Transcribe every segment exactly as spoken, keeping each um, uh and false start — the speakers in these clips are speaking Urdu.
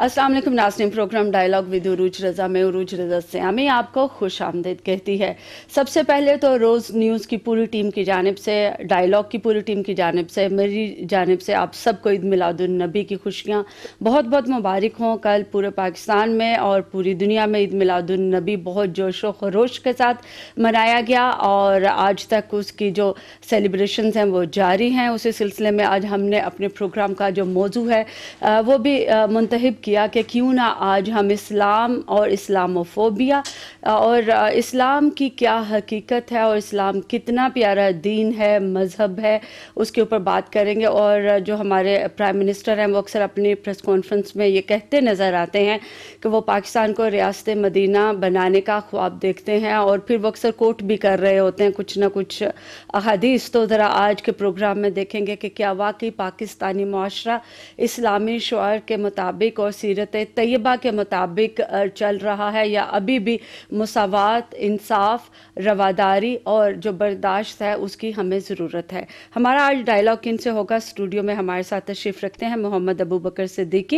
अस्सलाम वालेकुम नाज़रीन, प्रोग्राम डायलॉग विद उरूज रज़ा में उरूज रज़ा से हमें आपको खुश आमदीद कहती है। सबसे पहले तो रोज़ न्यूज़ की पूरी टीम की जानिब से, डायलॉग की पूरी टीम की जानिब से, मेरी जानिब से आप सबको ईद मिलादुन नबी की खुशियाँ बहुत बहुत मुबारक हों। कल पूरे पाकिस्तान में और पूरी दुनिया में ईद मिलादुन नबी बहुत जोश व खरोश के साथ मनाया गया और आज तक उसकी जो सेलिब्रेशंस हैं वो जारी हैं। उसी सिलसिले में आज हमने अपने प्रोग्राम का जो मौजू है वो भी मुंतहिब किया कि क्यों ना आज हम इस्लाम और इस्लामोफोबिया और इस्लाम की क्या हकीकत है और इस्लाम कितना प्यारा दीन है, मज़हब है, उसके ऊपर बात करेंगे। और जो हमारे प्राइम मिनिस्टर हैं वो अक्सर अपनी प्रेस कॉन्फ्रेंस में ये कहते नज़र आते हैं कि वो पाकिस्तान को रियासत मदीना बनाने का ख्वाब देखते हैं और फिर वो अक्सर कोट भी कर रहे होते हैं कुछ ना कुछ अहादीस। तो ज़रा आज के प्रोग्राम में देखेंगे कि क्या वाकई पाकिस्तानी मुआशरा इस्लामी शुआर के मुताबिक और सीरत तैयबा के मुताबिक चल रहा है या अभी भी मुसावात, इंसाफ, रवादारी और जो बर्दाश्त है उसकी हमें ज़रूरत है। हमारा आज डायलॉग किन से होगा। स्टूडियो में हमारे साथ तशरीफ़ रखते हैं मोहम्मद अबू बकर सिद्दीकी,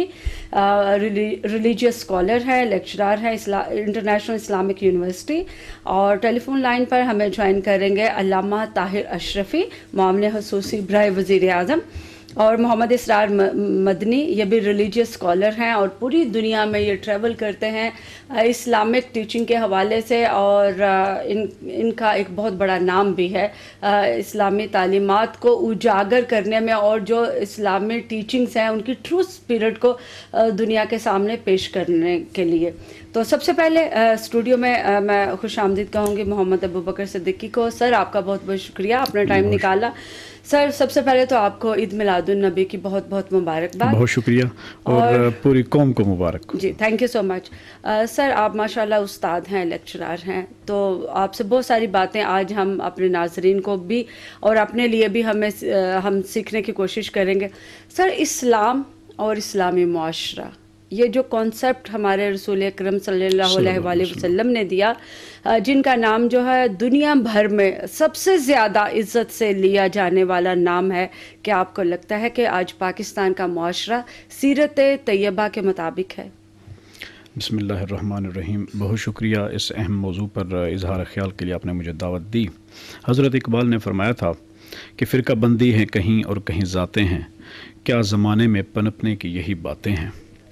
रिलीजियस स्कॉलर है, लेक्चरर है इंटरनेशनल इस्लामिक यूनिवर्सिटी, और टेलीफोन लाइन पर हमें ज्वाइन करेंगे अल्लामा ताहिर अशरफी, मामले खसूसी बराए वज़ीर आज़म, और मोहम्मद इसरार मदनी, ये भी रिलीजियस स्कॉलर हैं और पूरी दुनिया में ये ट्रैवल करते हैं इस्लामिक टीचिंग के हवाले से और इन इनका एक बहुत बड़ा नाम भी है इस्लामी तालीमात को उजागर करने में और जो इस्लामी टीचिंग्स हैं उनकी ट्रू स्पिरिट को दुनिया के सामने पेश करने के लिए। तो सबसे पहले स्टूडियो में मैं खुश आमदीद कहूँगी मोहम्मद अबू बकर सिद्दीकी को। सर, आपका बहुत बहुत शुक्रिया, आपने टाइम निकाला। सर, सबसे पहले तो आपको ईद मिलादुन नबी की बहुत बहुत मुबारकबाद। बहुत शुक्रिया और, और पूरी कौम को मुबारक जी, thank you so much. Sir, आप माशाल्लाह उस्ताद हैं, लेक्चरर हैं, तो आपसे बहुत सारी बातें आज हम अपने नाजरीन को भी और अपने लिए भी हमें हम सीखने की कोशिश करेंगे। सर, इस्लाम और इस्लामी मुआशरा, ये जो कॉन्सेप्ट हमारे रसूल अकरम सल्लल्लाहु अलैहि वसल्लम ने दिया, जिनका नाम जो है दुनिया भर में सबसे ज़्यादा इज़्ज़त से लिया जाने वाला नाम है, क्या आपको लगता है कि आज पाकिस्तान का मुआशरा सीरत तैयबा के मुताबिक है? बिस्मिल्लाहिर्रहमानिर्रहीम। बहुत शुक्रिया इस अहम मौजू पर इजहार ख्याल के लिए आपने मुझे दावत दी। हज़रत इकबाल ने फरमाया था कि फ़िरका बंदी है कहीं और कहीं ज़ातें हैं, क्या ज़माने में पनपने की यही बातें हैं।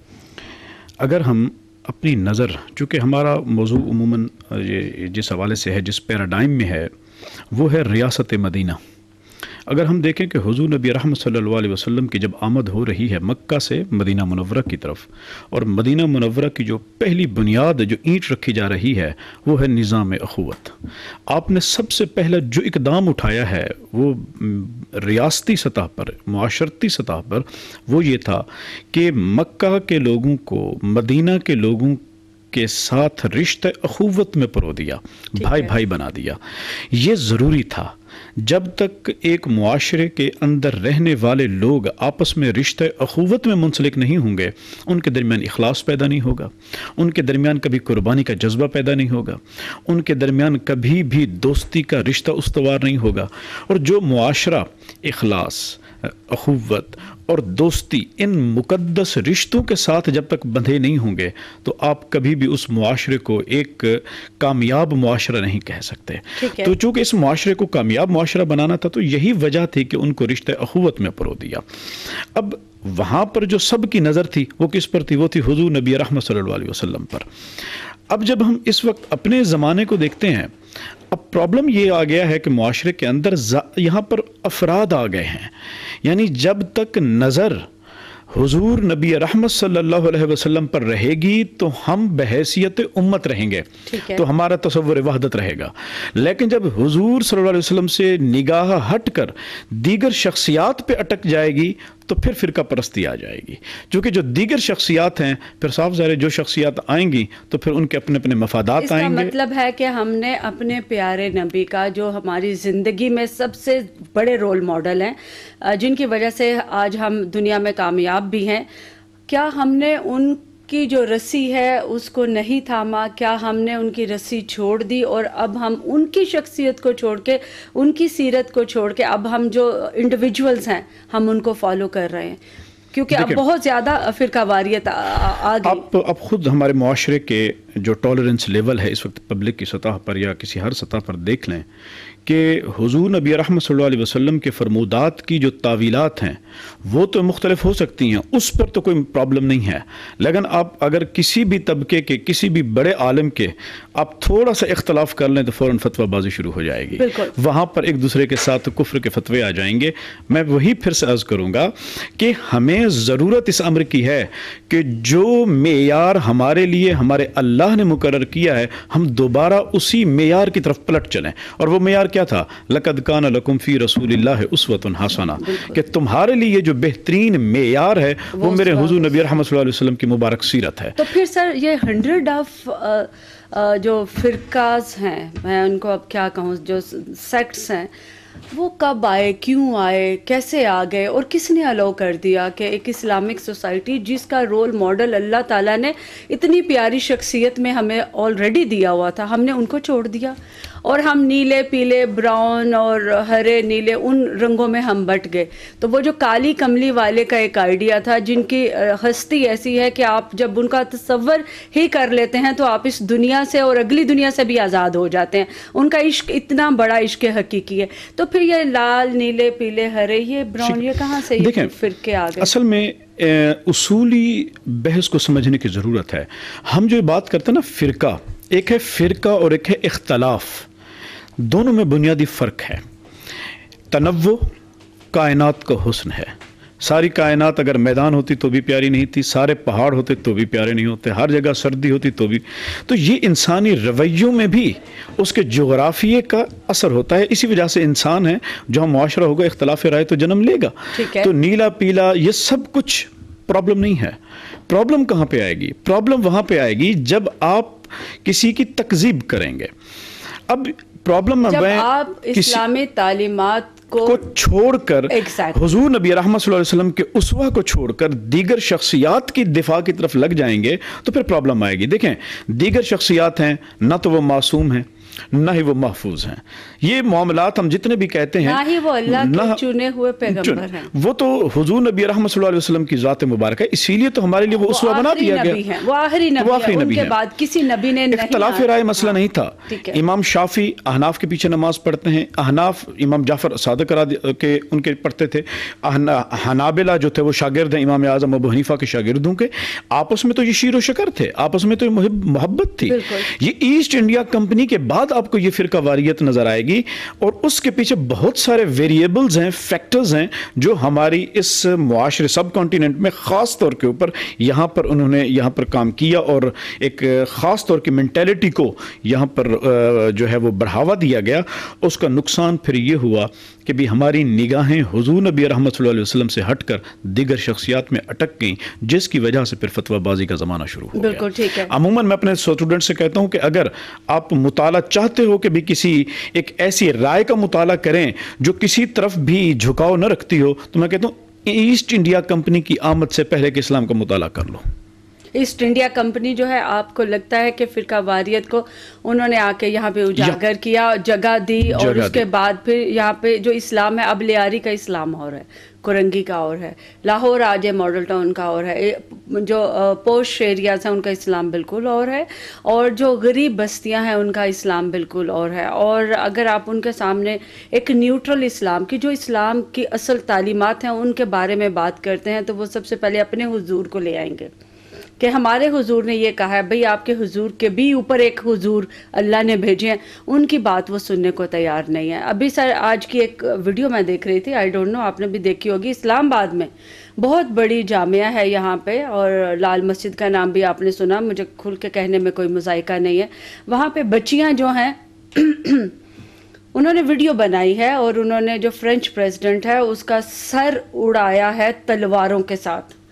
अगर हम अपनी नज़र, चूँकि हमारा मौजू उमूमन ये जिस हवाले से है, जिस पैराडाइम में है, वो है रियासत मदीना। अगर हम देखें कि हुज़ूर नबी रहमत सल्लल्लाहु अलैहि वसल्लम की जब आमद हो रही है मक्का से मदीना मुनव्वरा की तरफ, और मदीना मुनव्वरा की जो पहली बुनियाद जो ईंट रखी जा रही है वो है निज़ाम अखुवत। आपने सबसे पहला जो इक़दाम उठाया है वो रियासती सतह पर, मुआशरती सतह पर, वो ये था कि मक्का के लोगों को मदीना के लोगों के साथ रिश्ते अखुवत में परो दिया, भाई भाई बना दिया। ये ज़रूरी था। जब तक एक मुआशरे के अंदर रहने वाले लोग आपस में रिश्ते अखुवत में मुंसलिक नहीं होंगे, उनके दरमियान इखलास पैदा नहीं होगा, उनके दरमियान कभी कुर्बानी का जज्बा पैदा नहीं होगा, उनके दरमियान कभी भी दोस्ती का रिश्ता उस्तवार नहीं होगा। और जो मुआशरा इखलास, अखुवत और दोस्ती, इन मुकद्दस रिश्तों के साथ जब तक बंधे नहीं होंगे तो आप कभी भी उस मुआशरे को एक कामयाब मुआशरा नहीं कह सकते। तो चूँकि इस मुआशरे को कामयाब मुआशरा बनाना था तो यही वजह थी कि उनको रिश्ते अखुवत में परो दिया। अब वहाँ पर जो सब की नज़र थी वो किस पर थी? वो थी हुज़ूर नबी रहमत सल्लल्लाहु अलैहि वसल्लम पर। अब जब हम इस वक्त अपने ज़माने को देखते हैं, अब प्रॉब्लम ये आ गया है कि मुआशरे के अंदर यहाँ पर अफराद आ गए हैं। यानी जब तक नज़र हुजूर नबी रहमत सल्लल्लाहु अलैहि वसल्लम पर रहेगी तो हम बहैसियत उम्मत रहेंगे, तो हमारा तसव्वुर वहदत रहेगा। लेकिन जब हुजूर सल्लल्लाहु अलैहि वसल्लम से निगाह हटकर दीगर शख्सियात पे अटक जाएगी तो फिर फ़िरका परस्ती आ जाएगी। क्योंकि जो दीगर शख्सियात हैं, फिर साफ ज़ाहिर जो शख्सियात आएंगी तो फिर उनके अपने अपने मफादात आएंगे। इसका मतलब है कि हमने अपने प्यारे नबी का, जो हमारी ज़िंदगी में सबसे बड़े रोल मॉडल हैं, जिनकी वजह से आज हम दुनिया में कामयाब भी हैं, क्या हमने उन की जो रस्सी है उसको नहीं थामा? क्या हमने उनकी रस्सी छोड़ दी और अब हम उनकी शख्सियत को छोड़ के, उनकी सीरत को छोड़ के, अब हम जो इंडिविजुअल्स हैं हम उनको फॉलो कर रहे हैं? کیونکہ اب بہت زیادہ فرقہ واریت آ گئی. آپ اب خود ہمارے معاشرے کے جو ٹالرنس لیول ہے اس وقت پبلک کی سطح پر یا کسی ہر سطح پر دیکھ لیں کہ حضور نبی رحمت صلی اللہ علیہ وسلم کے فرمودات کی جو تعویلات ہیں وہ تو مختلف ہو سکتی ہیں، اس پر تو کوئی پرابلم نہیں ہے، لیکن آپ اگر کسی بھی طبقے کے کسی بھی بڑے عالم کے آپ تھوڑا سا اختلاف کر لیں تو فوراً فتویٰ بازی شروع ہو جائے گی. وہاں پر ایک دوسرے کے ساتھ کفر کے فتوے آ جائیں گے. میں وہی پھر سے عرض کروں گا کہ ہمیں ضرورت اس امر کی ہے کہ جو معیار ہمارے لیے ہمارے اللہ نے مقرر کیا ہے ہم دوبارہ اسی معیار کی طرف پلٹ چلیں. اور وہ معیار کیا تھا؟ لقد کان لکم فی رسول اللہ اسوۃ حسنہ، کہ تمہارے لیے جو بہترین معیار ہے وہ میرے حضور نبی رحمت صلی اللہ علیہ وسلم کی مبارک سیرت ہے. تو پھر سر یہ ہنڈریڈ آف جو فرقاز ہیں، میں ان کو اب کیا کہوں، جو سیکٹس ہیں، وہ کب آئے، کیوں آئے، کیسے آ گئے، اور کس نے الاؤ کر دیا کہ ایک اسلامک سوسائٹی جس کا رول ماڈل اللہ تعالیٰ نے اتنی پیاری شخصیت میں ہمیں آلریڈی دیا ہوا تھا، ہم نے ان کو چھوڑ دیا اور ہم نیلے پیلے براؤن اور ہرے نیلے ان رنگوں میں ہم بٹ گئے. تو وہ جو کالی کملی والے کا ایک آئیڈیا تھا، جن کی ہستی ایسی ہے کہ آپ جب ان کا تصور ہی کر لیتے ہیں تو آپ اس دنیا سے اور اگلی دنیا سے بھی آزاد ہو جاتے ہیں. ان کا عشق اتنا بڑا عشق حقیقی ہے. تو پھر یہ لال نیلے پیلے ہرے یہ براؤن یہ کہاں سے یہ فرقے آ گئے؟ اصل میں اصولی بحث کو سمجھنے کی ضرورت ہے. ہم جو بات کرتے ہیں نا فرقہ، ایک ہے فرقہ اور ایک ہے اختلاف. دونوں میں بنیادی فرق ہے. تنوع کائنات کا حسن ہے. ساری کائنات اگر میدان ہوتی تو بھی پیاری نہیں تھی، سارے پہاڑ ہوتے تو بھی پیارے نہیں ہوتے، ہر جگہ سردی ہوتی تو بھی. تو یہ انسانی رویوں میں بھی اس کے جغرافیے کا اثر ہوتا ہے. اسی وجہ سے انسان ہے جو ہم معاشرہ ہوگا اختلاف رائے تو جنم لے گا. تو نیلا پیلا یہ سب کچھ پرابلم نہیں ہے. پرابلم کہاں پہ آئے گی؟ پرابلم وہاں پہ آئے گی جب آپ کسی کی تکذیب کریں گے. اب پرابلم جب آپ اسلامی تعلیمات کو چھوڑ کر حضور نبی رحمت صلی اللہ علیہ وسلم کے اسوہ کو چھوڑ کر دیگر شخصیات کی دفاع کی طرف لگ جائیں گے تو پھر پرابلم آئے گی. دیکھیں دیگر شخصیات ہیں، نہ تو وہ معصوم ہیں نہ ہی وہ محفوظ ہیں. یہ معاملات ہم جتنے بھی کہتے ہیں، نہ ہی وہ اللہ کے چنے ہوئے پیغمبر ہیں، وہ تو حضور نبی رحمت صلی اللہ علیہ وسلم کی ذات مبارک ہے. اسی لیے تو ہمارے لیے وہ اسوہ بنا دیا گیا. وہ آخری نبی ہے، ان کے بعد کسی نبی نے نہیں. اختلاف رائے مسئلہ نہیں تھا. امام شافعی احناف کے پیچھے نماز پڑھتے ہیں، احناف امام جعفر صادق کے ان کے پڑھتے تھے. حنابلہ جو تھے وہ شاگرد ہیں امام اعظم ابو حنیفہ کے شاگردوں کے. آپس میں تو یہ شیر و شکر تھے، آپس میں تو محبت تھی. یہ ایسٹ انڈیا کمپنی کے بعد آپ کو یہ فرقہ واریت نظر آئے گی، اور اس کے پیچھے بہت سارے ویریبلز ہیں، فیکٹرز ہیں جو ہماری اس معاشرے سب کانٹیننٹ میں خاص طور کے اوپر یہاں پر انہوں نے یہاں پر کام کیا، اور ایک خاص طور کی مینٹیلٹی کو یہاں پر جو ہے وہ بڑھاوا دیا گیا. اس کا نقصان پھر یہ ہوا کہ بھی ہماری نگاہیں حضور نبی رحمت صلی اللہ علیہ وسلم سے ہٹ کر دیگر شخصیات میں اٹک گئیں، جس کی وجہ سے پھر فتویٰ بازی کا زمانہ شروع ہو گیا. بالکل ٹھیک ہے. عموماً میں اپنے اسٹوڈنٹ سے کہتا ہوں کہ اگر آپ مطالعہ چاہتے ہو کہ بھی کسی ایک ایسی رائے کا مطالعہ کریں جو کسی طرف بھی جھکاؤ نہ رکھتی ہو، تو میں کہتا ہوں ایسٹ انڈیا کمپنی کی آمد سے پہلے کہ اسلام کا مطالعہ کر لو. ایسٹ انڈیا کمپنی جو ہے، آپ کو لگتا ہے کہ فرقہ واریت کو انہوں نے آ کے یہاں پہ اجاگر کیا، جگہ دی، اور اس کے بعد پھر یہاں پہ جو اسلام ہے، اب لیاری کا اسلام اور ہے، کرنگی کا اور ہے، لاہور آج ماڈل ٹاؤن کا اور ہے، جو پوش ایریاز ہیں ان کا اسلام بالکل اور ہے، اور جو غریب بستیاں ہیں ان کا اسلام بالکل اور ہے. اور اگر آپ ان کے سامنے ایک نیوٹرل اسلام کی جو اسلام کی اصل تعلیمات ہیں ان کے بارے میں بات کرتے ہیں تو وہ سب سے پہلے اپنے حضور کو لے آئیں گے کہ ہمارے حضور نے یہ کہا ہے. بھئی آپ کے حضور کے بھی اوپر ایک حضور اللہ نے بھیجے ہیں، ان کی بات وہ سننے کو تیار نہیں ہے. ابھی سر آج کی ایک ویڈیو میں دیکھ رہی تھی، آئی ڈونٹ نو آپ نے بھی دیکھی ہوگی، اسلام آباد میں بہت بڑی جامعہ ہے یہاں پہ، اور لال مسجد کا نام بھی آپ نے سنا، مجھے کھل کے کہنے میں کوئی مذائقہ نہیں ہے. وہاں پہ بچیاں جو ہیں انہوں نے ویڈیو بنائی ہے، اور انہوں نے جو فرینچ پریزیڈنٹ ہے اس کا سر اڑایا ہے تلواروں کے ساتھ.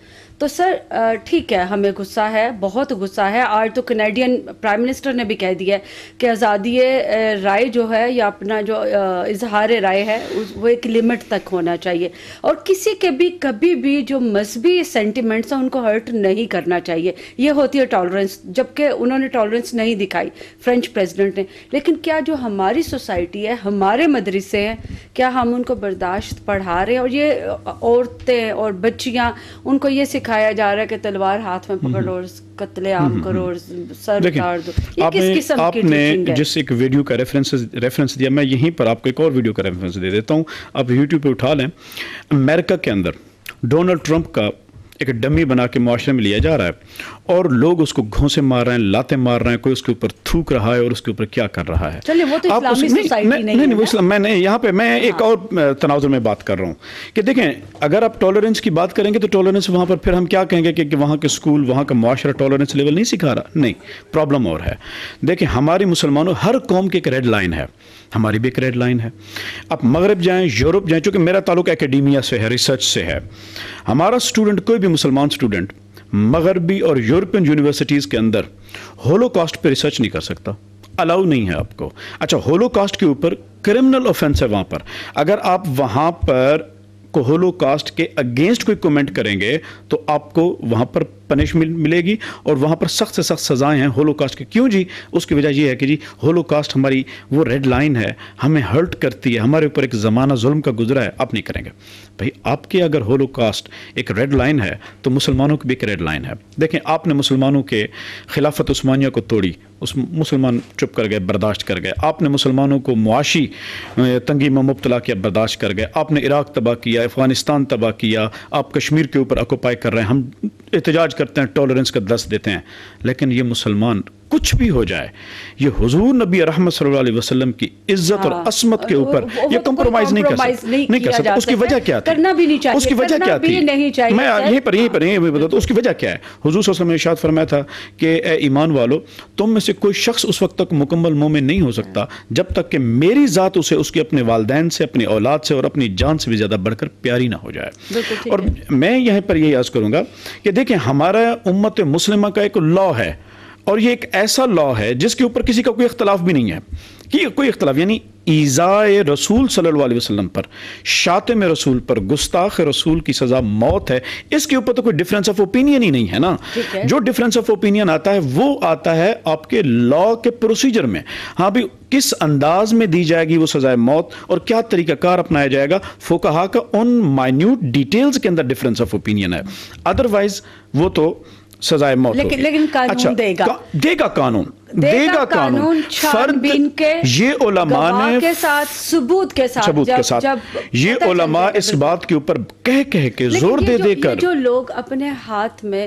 تو سر ٹھیک ہے، ہمیں غصہ ہے، بہت غصہ ہے. آج تو کینیڈین پرائم منسٹر نے بھی کہہ دیا ہے کہ آزادی رائے جو ہے یا اپنا جو اظہار رائے ہے وہ ایک لمٹ تک ہونا چاہیے، اور کسی کے بھی کبھی بھی جو مذہبی سینٹیمنٹس ہیں ان کو ہرٹ نہیں کرنا چاہیے. یہ ہوتی ہے ٹالرنس، جبکہ انہوں نے ٹالرنس نہیں دکھائی فرینچ پریزیڈنٹ نے. لیکن کیا جو ہماری سوسائٹی ہے، ہمارے مدرسے ہیں، کیا ہم ان کو برداشت پڑھا رہے ہیں؟ اور یہ عورتیں اور بچیاں، ان کو یہ سکھایا جا رہا ہے کہ تلوار ہاتھ میں پکڑ اور قتل عام کرو اور سر اتار دو. یہ کس قسم کی آپ نے جس ایک ویڈیو کا ریفرنس ریفرنس دیا، میں یہیں پر آپ کو ایک اور ویڈیو کا ریفرنس دے دیتا ہوں. آپ یوٹیوب پہ اٹھا لیں. امریکہ کے اندر ڈونلڈ ٹرمپ کا ایک ڈمی بنا کے معاشرے میں لیا جا رہا ہے اور لوگ اس کو گھونسے مار رہے ہیں، لاتیں مار رہے ہیں، کوئی اس کے اوپر تھوک رہا ہے اور اس کے اوپر کیا کر رہا ہے. چلیے وہ تو اسلامی سوسائٹی نہیں ہے. نہیں وہ اسلام، میں نے یہاں پہ میں ایک اور تناظر میں بات کر رہا ہوں کہ دیکھیں، اگر آپ ٹالرنس کی بات کریں گے تو ٹالرنس وہاں پر پھر ہم کیا کہیں گے کہ وہاں کے اسکول، وہاں کا معاشرہ ٹالرنس لیول نہیں سکھا رہا. نہیں، پرابلم اور ہے. دیکھیں، ہماری مسلمانوں، ہر قوم کی ایک ریڈ لائن ہے، ہماری بھی ایک ریڈ لائن ہے. آپ مغرب جائیں، یورپ جائیں، چونکہ میرا تعلق اکیڈیمیا سے ہے، ریسرچ سے ہے. ہمارا اسٹوڈنٹ، کوئی بھی مسلمان اسٹوڈنٹ مغربی اور یورپین یونیورسٹیز کے اندر ہولو کاسٹ پہ ریسرچ نہیں کر سکتا، الاؤ نہیں ہے آپ کو. اچھا، ہولو کاسٹ کے اوپر کرمنل اوفینس ہے وہاں پر. اگر آپ وہاں پر کو ہولو کاسٹ کے اگینسٹ کوئی کومنٹ کریں گے تو آپ کو وہاں پر پنشمنٹ ملے گی اور وہاں پر سخت سے سخت سزائیں ہیں ہولو کاسٹ کے. کیوں جی؟ اس کی وجہ یہ ہے کہ جی ہولو کاسٹ ہماری وہ ریڈ لائن ہے، ہمیں ہرٹ کرتی ہے، ہمارے اوپر ایک زمانہ ظلم کا گزرا ہے، آپ نہیں کریں گے. بھائی آپ کی اگر ہولو کاسٹ ایک ریڈ لائن ہے تو مسلمانوں کی بھی ایک ریڈ لائن ہے. دیکھیں، آپ نے مسلمانوں کے خلافت عثمانیہ کو توڑی، اس مسلمان چپ کر گئے، برداشت کر گئے. آپ نے مسلمانوں کو معاشی تنگی میں مبتلا کیا، برداشت کر گئے. آپ نے عراق تباہ کیا، افغانستان تباہ کیا، آپ کشمیر کے اوپر آکوپائی کر رہے ہیں. ہم احتجاج کرتے ہیں، ٹالرنس کا درس دیتے ہیں. لیکن یہ مسلمان کچھ بھی ہو جائے، یہ حضور نبی رحمت صلی اللہ علیہ وسلم کی عزت اور عصمت کے اوپر یہ کمپرومائز نہیں کر سکتا نہیں کر سکتا اس کی وجہ کیا تھی؟ کرنا بھی نہیں چاہیے. اس کی وجہ کیا تھی؟ میں یہیں پر یہیں پر یہیں بتاتا ہوں اس کی وجہ کیا ہے. حضور صلی اللہ علیہ وسلم نے ارشاد فرمایا تھا کہ اے ایمان والو، تم میں سے کوئی شخص اس وقت تک مکمل مومن نہیں ہو سکتا جب تک کہ میری ذات اسے اس کے اپنے والدین سے، اپنی اولاد سے اور اپنی جان سے بھی زیادہ بڑھ کر پیاری نہ ہو جائے. اور میں یہیں پر یہی عرض کروں گا کہ دیکھیں، ہمارا امت مسلمہ کا ایک لا ہے اور یہ ایک ایسا لا ہے جس کے اوپر کسی کا کوئی اختلاف بھی نہیں ہے کہ کوئی اختلاف، یعنی ایذائے رسول صلی اللہ علیہ وسلم پر، شاتم رسول پر، گستاخ رسول کی سزا موت ہے. اس کے اوپر تو کوئی ڈیفرنس آف اوپینین ہی نہیں ہے نا. جو ڈیفرنس آف اوپینین آتا ہے وہ آتا ہے آپ کے لا کے پروسیجر میں. ہاں بھی کس انداز میں دی جائے گی وہ سزائے موت اور کیا طریقہ کار اپنایا جائے گا، فقہا کا ان مائنیوٹ ڈیٹیلز کے اندر ڈیفرنس آف اوپینین ہے. ادروائز وہ تو سزائے موت لیکن لیکن قانون دے گا دے گا قانون دے گا قانون فرد کے یہ علماء نے کے ساتھ ثبوت کے ساتھ ثبوت کے ساتھ یہ علماء اس بات کے اوپر کہہ کہہ کے زور دے دے کر جو لوگ اپنے ہاتھ میں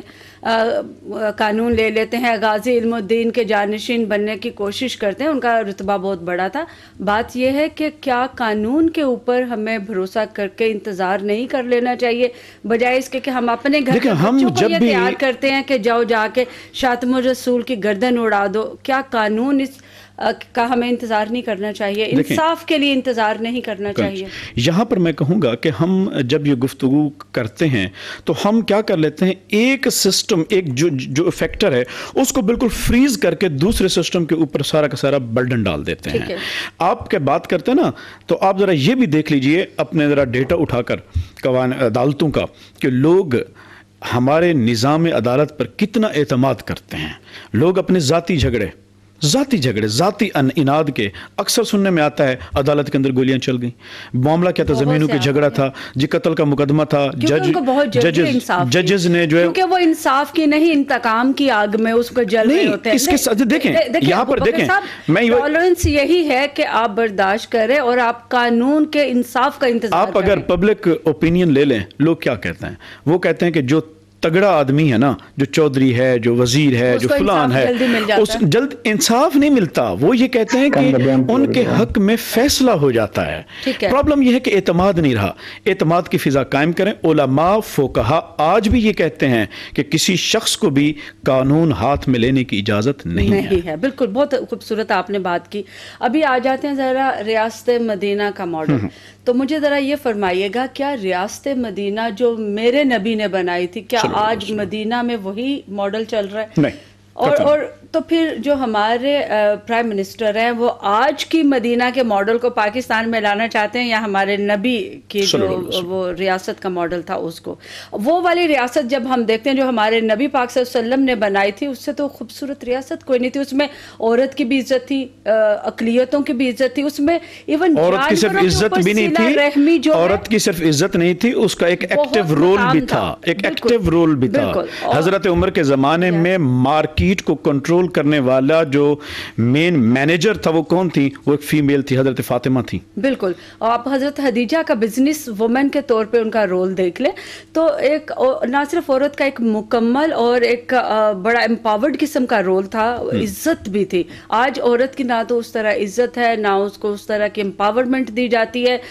قانون لے لیتے ہیں، غازی علم الدین کے جانشین بننے کی کوشش کرتے ہیں، ان کا رتبہ بہت بڑا تھا. بات یہ ہے کہ کیا قانون کے اوپر ہمیں بھروسہ کر کے انتظار نہیں کر لینا چاہیے، بجائے اس کے کہ ہم اپنے گھر کے بچوں کو یہ تیار کرتے ہیں کہ جاؤ جا کے شاتم الرسول کی گردن اڑا دو. کیا قانون اس کا ہمیں انتظار نہیں کرنا چاہیے، انصاف کے لیے انتظار نہیں کرنا چاہیے؟ یہاں پر میں کہوں گا کہ ہم جب یہ گفتگو کرتے ہیں تو ہم کیا کر لیتے ہیں، ایک سسٹم، ایک جو جو فیکٹر ہے اس کو بالکل فریز کر کے دوسرے سسٹم کے اوپر سارا کا سارا برڈن ڈال دیتے ہیں. آپ کے بات کرتے ہیں نا، تو آپ ذرا یہ بھی دیکھ لیجئے اپنے ذرا ڈیٹا اٹھا کر قوانین عدالتوں کا کہ لوگ ہمارے نظام عدالت پر کتنا اعتماد کرتے ہیں. لوگ اپنے ذاتی جھگڑے ذاتی جھگڑے ذاتی اناد کے اکثر سننے میں آتا ہے عدالت کے اندر گولیاں چل گئیں. معاملہ کیا تھا؟ زمینوں کے جھگڑا تھا جی، قتل کا مقدمہ تھا. جج ججز نے جو ہے کیونکہ وہ انصاف کی نہیں، انتقام کی آگ میں اس کو جل رہے ہوتے ہیں. اس کے ساتھ دیکھیں یہاں پر دیکھیں، میں ٹالرنس یہی ہے کہ آپ برداشت کریں اور آپ قانون کے انصاف کا انتظار. آپ اگر پبلک اوپینین لے لیں، لوگ کیا کہتے ہیں؟ وہ کہتے ہیں کہ جو تگڑا آدمی ہے نا، جو چودھری ہے، جو وزیر ہے، جو فلان ہے، اس جلد انصاف نہیں ملتا. وہ یہ کہتے ہیں کہ ان کے حق میں فیصلہ ہو جاتا ہے. پرابلم یہ ہے کہ اعتماد نہیں رہا. اعتماد کی فضا قائم کریں. علماء فقہا آج بھی یہ کہتے ہیں کہ کسی شخص کو بھی قانون ہاتھ میں لینے کی اجازت نہیں ہے. بالکل، بہت خوبصورت آپ نے بات کی. ابھی آ جاتے ہیں ذرا ریاست مدینہ کا ماڈل. تو مجھے ذرا یہ فرمائیے گا، کیا ریاست مدینہ جو میرے نبی نے بنائی تھی، کیا آج مدینہ میں وہی ماڈل چل رہا ہے؟ نہیں. اور اور تو پھر جو ہمارے پرائم منسٹر ہیں وہ آج کی مدینہ کے ماڈل کو پاکستان میں لانا چاہتے ہیں یا ہمارے نبی کی جو وہ ریاست کا ماڈل تھا اس کو؟ وہ والی ریاست جب ہم دیکھتے ہیں جو ہمارے نبی پاک صلی اللہ علیہ وسلم نے بنائی تھی اس سے تو خوبصورت ریاست کوئی نہیں تھی. اس میں عورت کی بھی عزت تھی, اقلیتوں کی بھی عزت تھی, اس میں ایون عورت کی صرف عزت بھی نہیں تھی, عورت کی صرف عزت نہیں تھی, اس کا ایک ایکٹیو رول بھی تھا, ایک ایکٹیو رول بھی تھا. حضرت عمر کے زمانے میں مارکیٹ کو کنٹرول کرنے والا جو مین مینیجر تھا وہ کون تھی؟ وہ ایک فیمیل تھی, حضرت فاطمہ تھی. بالکل. اور آپ حضرت خدیجہ کا بزنس وومن کے طور پہ ان کا رول دیکھ لیں تو ایک نہ صرف عورت کا ایک مکمل اور ایک بڑا امپاورڈ قسم کا رول تھا, عزت بھی تھی. آج عورت کی نہ تو اس طرح عزت ہے نہ اس کو اس طرح کی امپاورمنٹ دی جاتی ہے.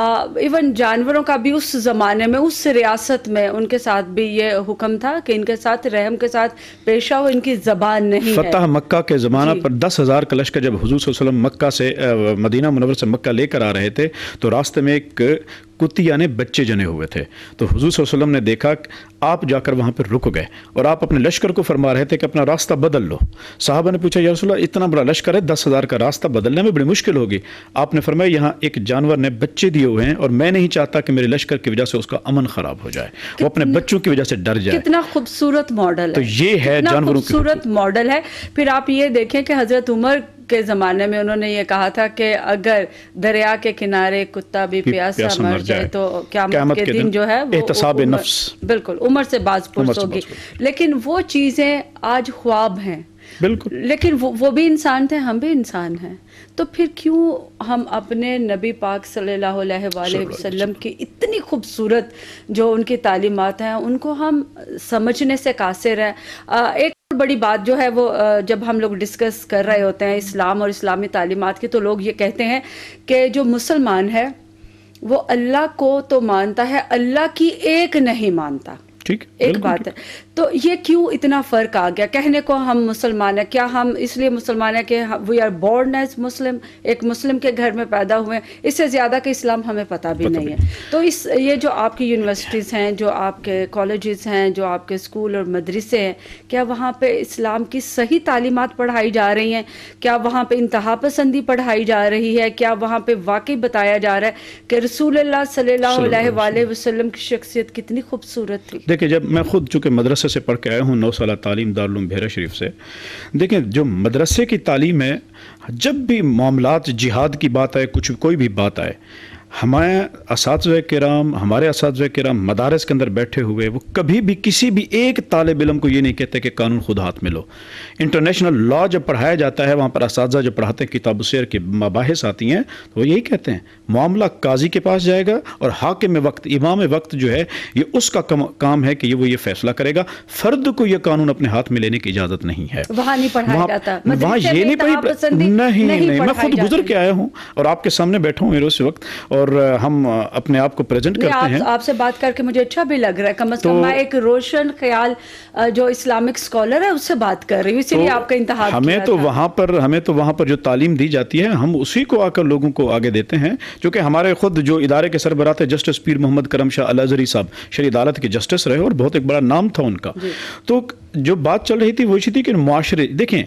ایون جانوروں کا بھی اس زمانے میں اس ریاست میں ان کے ساتھ بھی یہ حکم تھا کہ ان کے ساتھ رحم کے ساتھ پیش آؤ, ان کی زبان نہیں ہے. فتح مکہ کے زمانہ پر دس ہزار کا لشکر جب حضور صلی اللہ علیہ وسلم مکہ سے مدینہ منور سے مکہ لے کر آ رہے تھے تو راستے میں ایک کتیا نے بچے جنے ہوئے تھے. تو حضور صلی اللہ علیہ وسلم نے دیکھا کہ آپ جا کر وہاں پہ رک گئے اور آپ اپنے لشکر کو فرما رہے تھے کہ اپنا راستہ بدل لو. صحابہ نے پوچھا یا رسول اللہ اتنا بڑا لشکر ہے, دس ہزار کا راستہ بدلنے میں بڑی مشکل ہوگی. آپ نے فرمایا یہاں ایک جانور نے بچے دیے ہوئے ہیں اور میں نہیں چاہتا کہ میرے لشکر کی وجہ سے اس کا امن خراب ہو جائے, وہ اپنے بچوں کی وجہ سے ڈر جائے. کتنا خوبصورت ماڈل ہے. تو یہ ہے جانوروں کی خوبصورت ماڈل ہے. پھر آپ یہ دیکھیں کہ حضرت عمر کے زمانے میں انہوں نے یہ کہا تھا کہ اگر دریا کے کنارے کتا بھی پیاسا مر جائے تو قیامت کے دن جو ہے وہ احتساب نفس, بالکل عمر سے باز پرس ہوگی. لیکن وہ چیزیں آج خواب ہیں. بالکل. لیکن وہ بھی انسان تھے, ہم بھی انسان ہیں. تو پھر کیوں ہم اپنے نبی پاک صلی اللہ علیہ وآلہ وسلم کی اتنی خوبصورت جو ان کی تعلیمات ہیں ان کو ہم سمجھنے سے قاصر ہیں؟ ایک بڑی بات جو ہے وہ جب ہم لوگ ڈسکس کر رہے ہوتے ہیں اسلام اور اسلامی تعلیمات کی تو لوگ یہ کہتے ہیں کہ جو مسلمان ہے وہ اللہ کو تو مانتا ہے, اللہ کی ایک نہیں مانتا. ٹھیک, ایک بات ہے. تو یہ کیوں اتنا فرق آ گیا؟ کہنے کو ہم مسلمان ہیں, کیا ہم اس لیے مسلمان ہیں کہ we are born as Muslim, ایک مسلم کے گھر میں پیدا ہوئے ہیں, اس سے زیادہ کہ اسلام ہمیں پتہ بھی نہیں ہے. تو اس یہ جو آپ کی یونیورسٹیز ہیں, جو آپ کے کالجز ہیں, جو آپ کے اسکول اور مدرسے ہیں, کیا وہاں پہ اسلام کی صحیح تعلیمات پڑھائی جا رہی ہیں؟ کیا وہاں پہ انتہا پسندی پڑھائی جا رہی ہے؟ کیا وہاں پہ واقعی بتایا جا رہا ہے کہ رسول اللہ صلی اللہ علیہ وآلہ وسلم کی شخصیت کتنی خوبصورت تھی؟ دیکھیں جب میں خود چونکہ مدرسے سے پڑھ کے آیا ہوں, نو سالہ تعلیم دارالعلوم بحیرہ شریف سے, دیکھیں جو مدرسے کی تعلیم ہے, جب بھی معاملات جہاد کی بات آئے, کچھ کوئی بھی بات آئے, ہمارے اساتذہ کرام ہمارے اساتذہ کرام مدارس کے اندر بیٹھے ہوئے وہ کبھی بھی کسی بھی ایک طالب علم کو یہ نہیں کہتے کہ قانون خود ہاتھ میں لو. انٹرنیشنل لا جب پڑھایا جاتا ہے وہاں پر اساتذہ جو پڑھاتے ہیں کتاب السیر کی مباحث آتی ہیں تو وہ یہی کہتے ہیں معاملہ قاضی کے پاس جائے گا اور حاکم وقت امام وقت جو ہے یہ اس کا کام ہے کہ یہ وہ یہ فیصلہ کرے گا, فرد کو یہ قانون اپنے ہاتھ میں لینے کی اجازت نہیں ہے. وہاں نہیں پڑھایا جاتا, وہاں یہ نہیں پڑھی, نہیں نہیں میں خود گزر کے آیا ہوں اور آپ کے سامنے بیٹھا ہوں اس وقت اور ہم اپنے آپ کو پریزنٹ کرتے ہیں. آپ سے بات کر کے مجھے اچھا بھی لگ رہا ہے, کم از کم میں ایک روشن خیال جو اسلامک اسکالر ہے اس سے بات کر رہی ہوں, اسی لیے آپ کا انتہا ہمیں تو وہاں پر ہمیں تو وہاں پر جو تعلیم دی جاتی ہے ہم اسی کو آ کر لوگوں کو آگے دیتے ہیں. چونکہ ہمارے خود جو ادارے کے سربراہ تھے جسٹس پیر محمد کرم شاہ الازہری صاحب شرعی عدالت کے جسٹس رہے اور بہت ایک بڑا نام تھا ان کا. تو جو بات چل رہی تھی وہ اسی تھی کہ معاشرے, دیکھیں